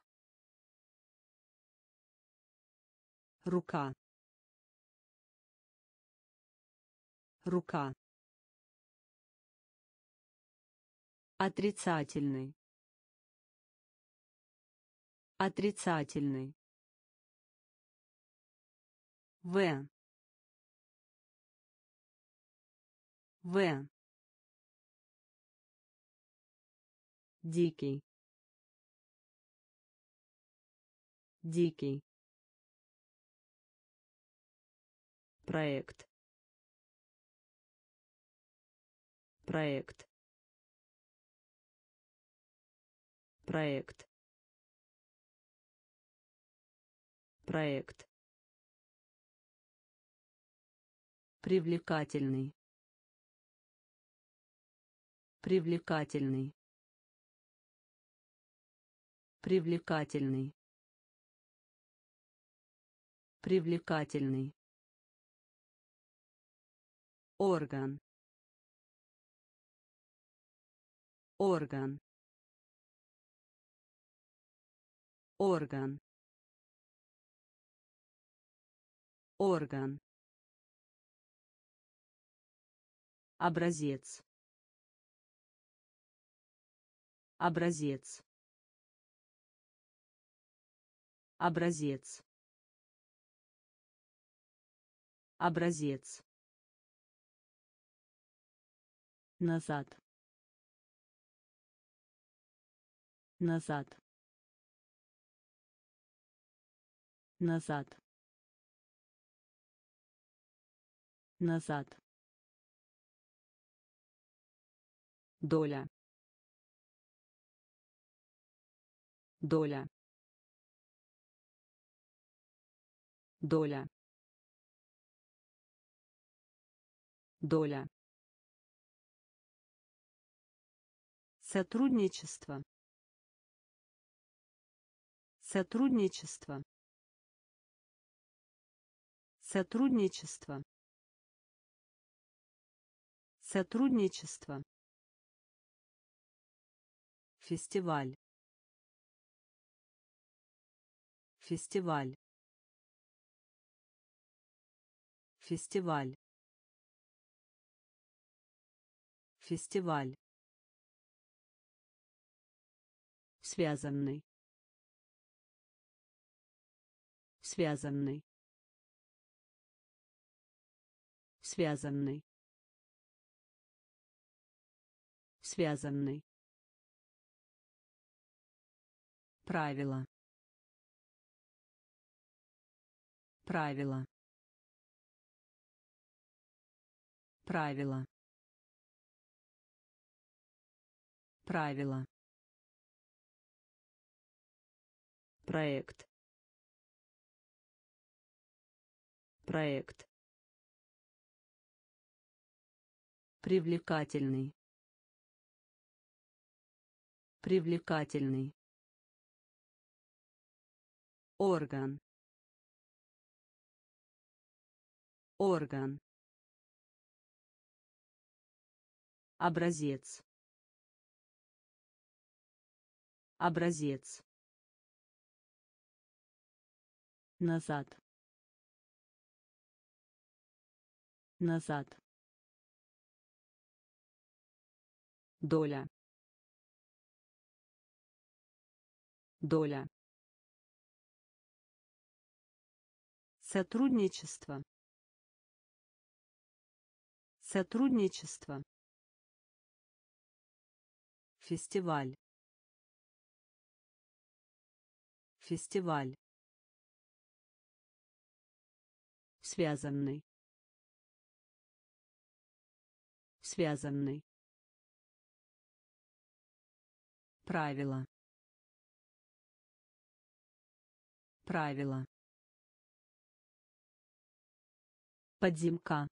Рука. Рука. Отрицательный. Отрицательный. В. В. Дикий. Дикий. Проект. Проект. Проект. Проект. Привлекательный. Привлекательный. Привлекательный. Привлекательный. Орган. Орган. Орган. Орган. Образец. Образец. Образец. Образец. Назад. Назад. Назад. Назад. Доля. Доля. Доля. Доля. Сотрудничество. Сотрудничество. Сотрудничество. Сотрудничество. Фестиваль. Фестиваль. Фестиваль. Фестиваль. Связанный. Связанный. Связанный. Связанный. Правило. Правило. Правило. Правило. Проект. Проект. Привлекательный. Привлекательный. Орган. Орган. Образец. Образец. Назад. Назад. Доля. Доля. Сотрудничество. Сотрудничество. Фестиваль. Фестиваль. Связанный. Связанный. Правило. Правило. Подземка.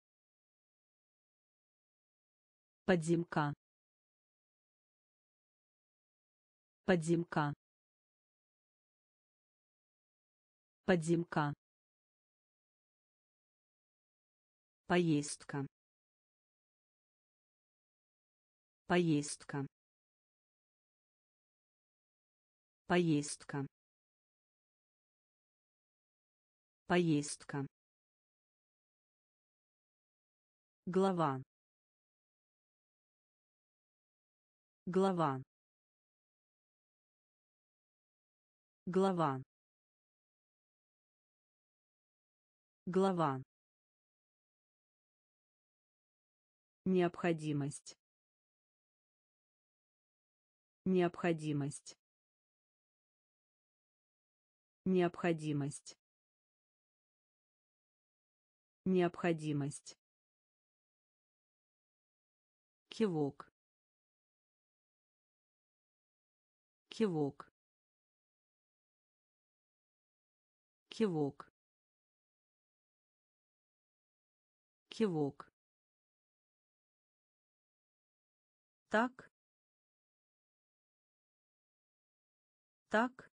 Подземка. Подземка. Подземка. Поездка. Поездка. Поездка. Поездка. Глава. Глава. Глава. Глава. Необходимость. Необходимость. Необходимость. Необходимость. Кивок. Кивок. Кивок. Кивок. Так. Так.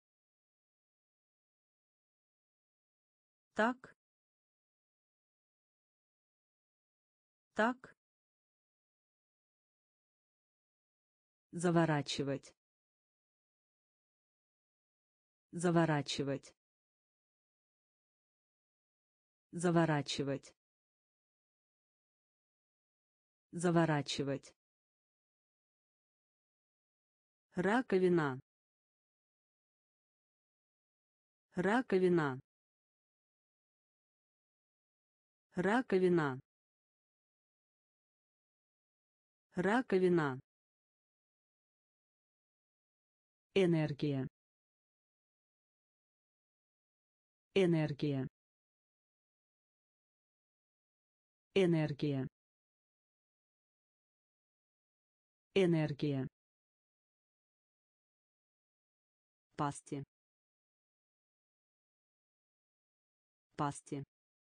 Так. Так. Заворачивать. Заворачивать. Заворачивать. Заворачивать. Раковина. Раковина. Раковина. Раковина. Энергия. Энергия. Энергия. Энергия. Пасти. Пасти.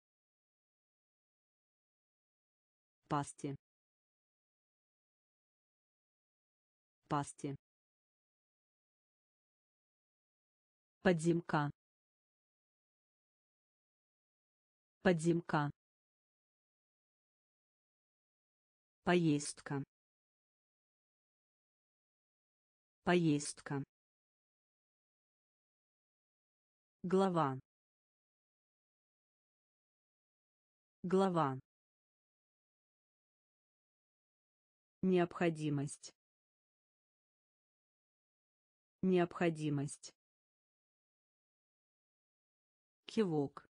Пасти. Пасти. Подземка. Подземка. Поездка. Поездка. Глава. Глава. Необходимость. Необходимость. Кивок.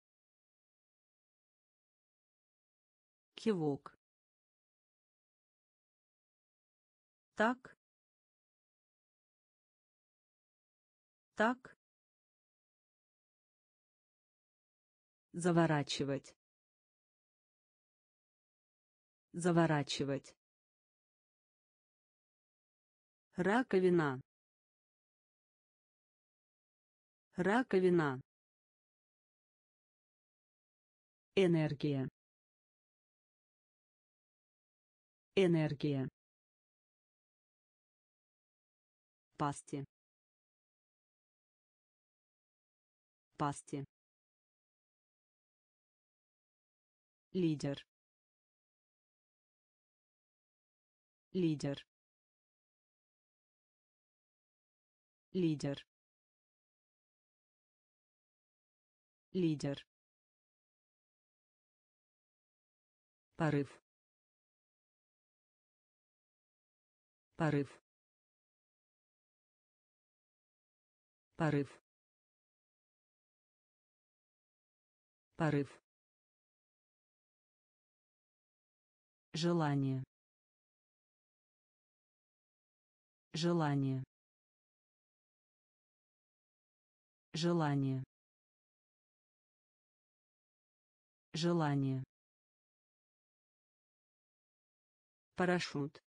Кивок. Так. Так. Заворачивать. Заворачивать. Раковина. Раковина. Энергия. Энергия. Пасти. Пасти. Лидер. Лидер. Лидер. Лидер. Порыв. Порыв. Порыв. Порыв. Желание. Желание. Желание. Желание. Парашют.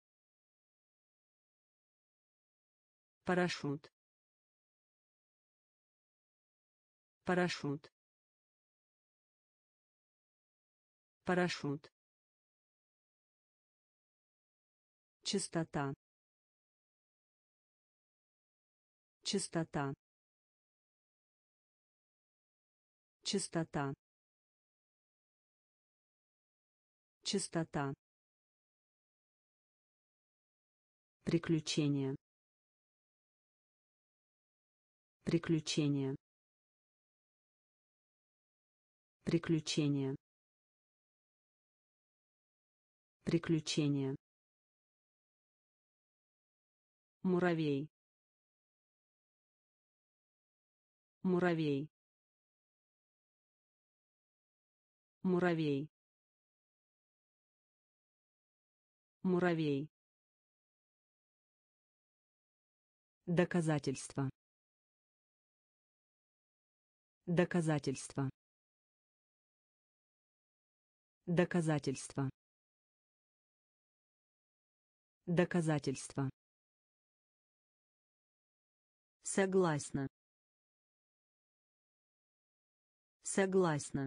Парашют. Парашют. парашют, чистота, чистота, чистота, чистота, приключение, приключение, приключение, приключение, муравей, муравей, муравей, муравей, доказательство, доказательство, доказательство, доказательство, согласна, согласна,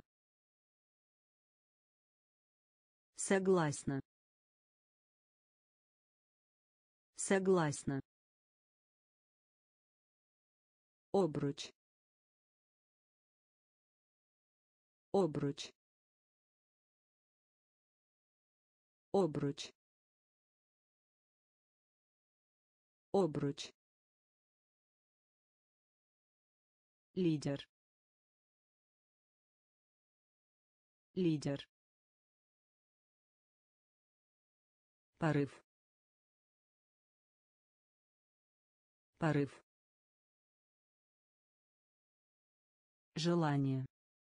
согласна, согласна, обруч, обруч, обруч, обруч, лидер, лидер, порыв, порыв, желание,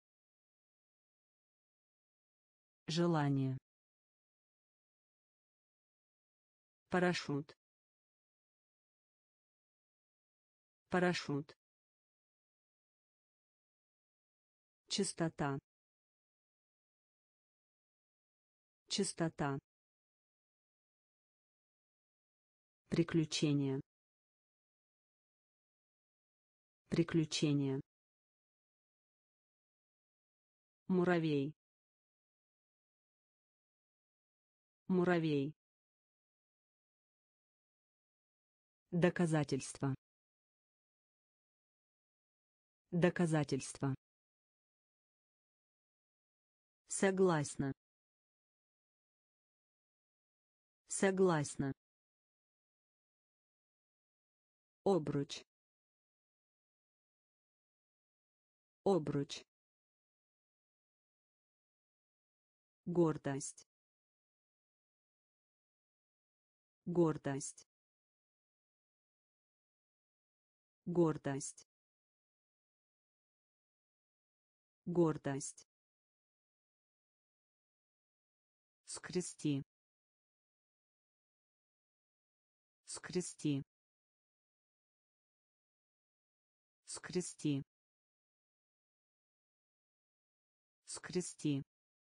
желание, парашют, парашют, чистота, чистота, приключение, приключение, муравей, муравей, доказательство, доказательство, согласна, согласна, обруч, обруч, гордость, гордость, гордость, гордость, скрести, скрести, скрести, скрести,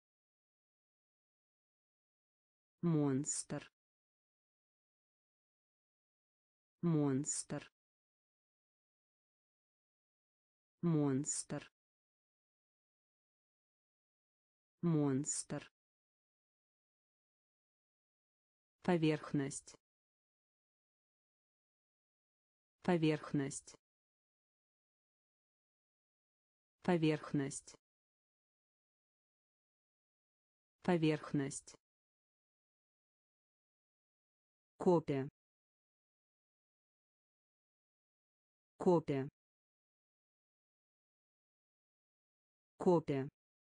монстр, монстр, монстр, монстр, поверхность, поверхность, поверхность, поверхность, копия, копия, копия,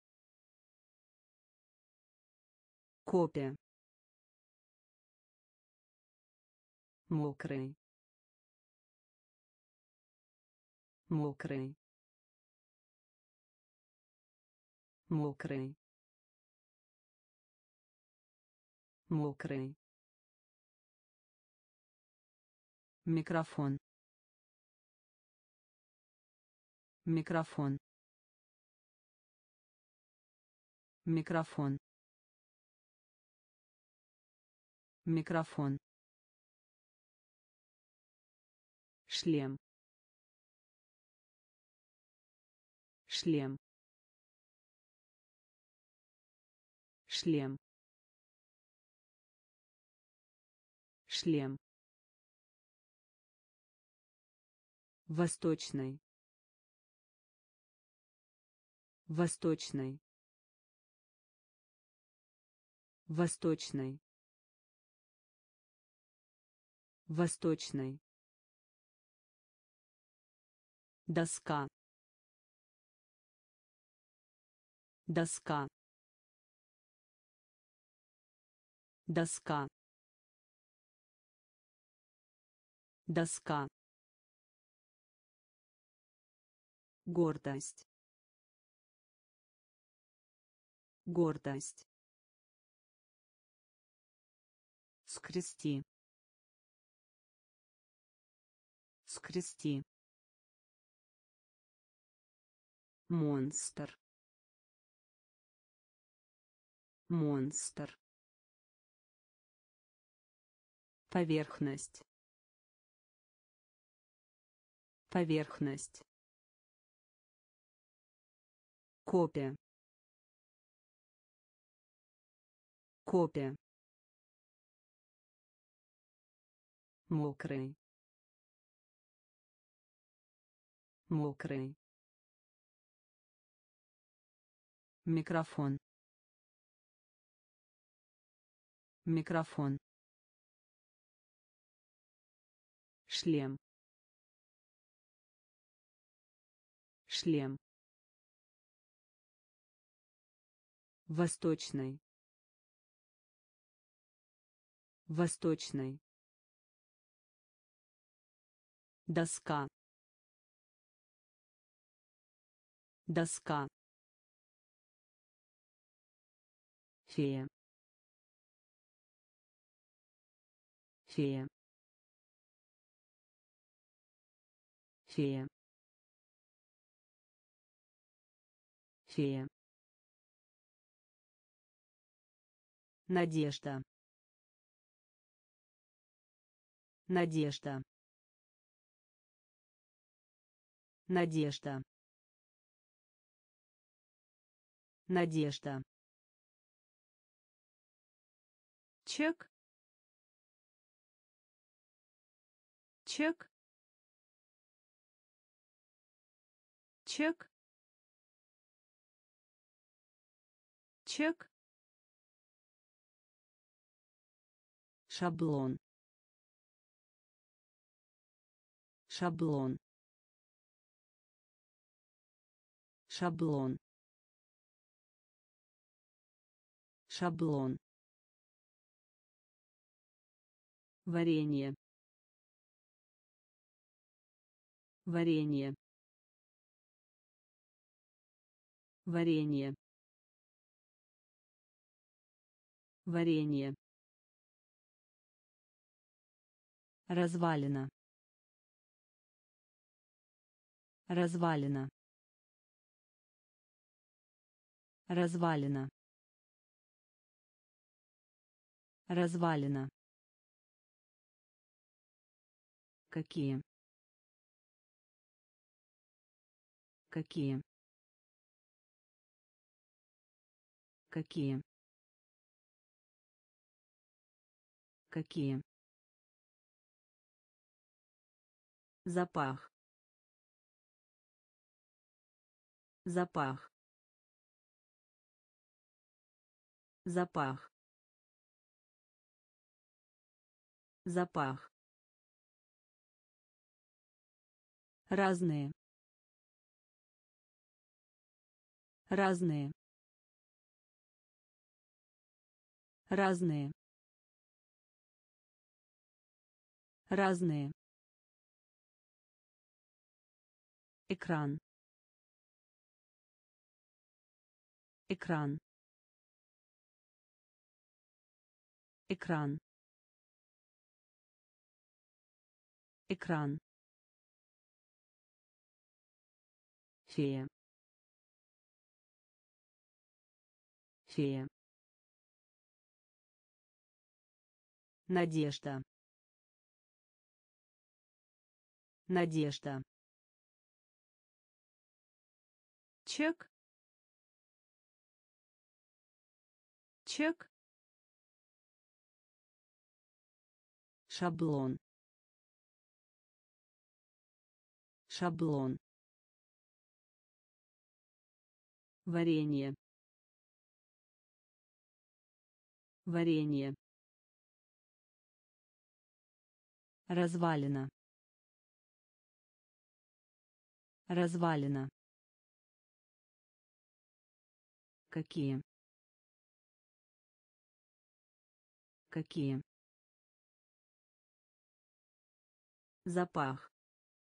копия, мокрый, мокрый, мокрый, мокрый, микрофон, микрофон, микрофон, микрофон, шлем, шлем, шлем, шлем, восточный, восточный, восточный, восточный, доска, доска, доска, доска, гордость, гордость, скрести, скрести, монстр, монстр, поверхность, поверхность, копия, копия, мокрый, мокрый, микрофон, микрофон, шлем, шлем, восточный, восточный, доска, доска, фея, фея, фея, фея, надежда, надежда, надежда, надежда, чек, чек, чек, чек, шаблон, шаблон, шаблон, шаблон, варенье, варенье, варенье, варенье, развалина, развалина, развалина, развалина, какие, какие, какие, какие, запах, запах, запах, запах, разные, разные, разные, разные, экран, экран, экран, экран, фея, фея, надежда, надежда, чек, чек, шаблон, шаблон, варенье, варенье, развалина, развалина, какие, какие, запах,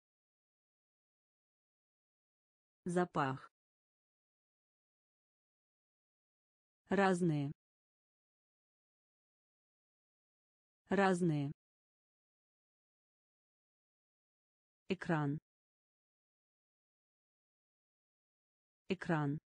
запах, разные, разные, экран, экран,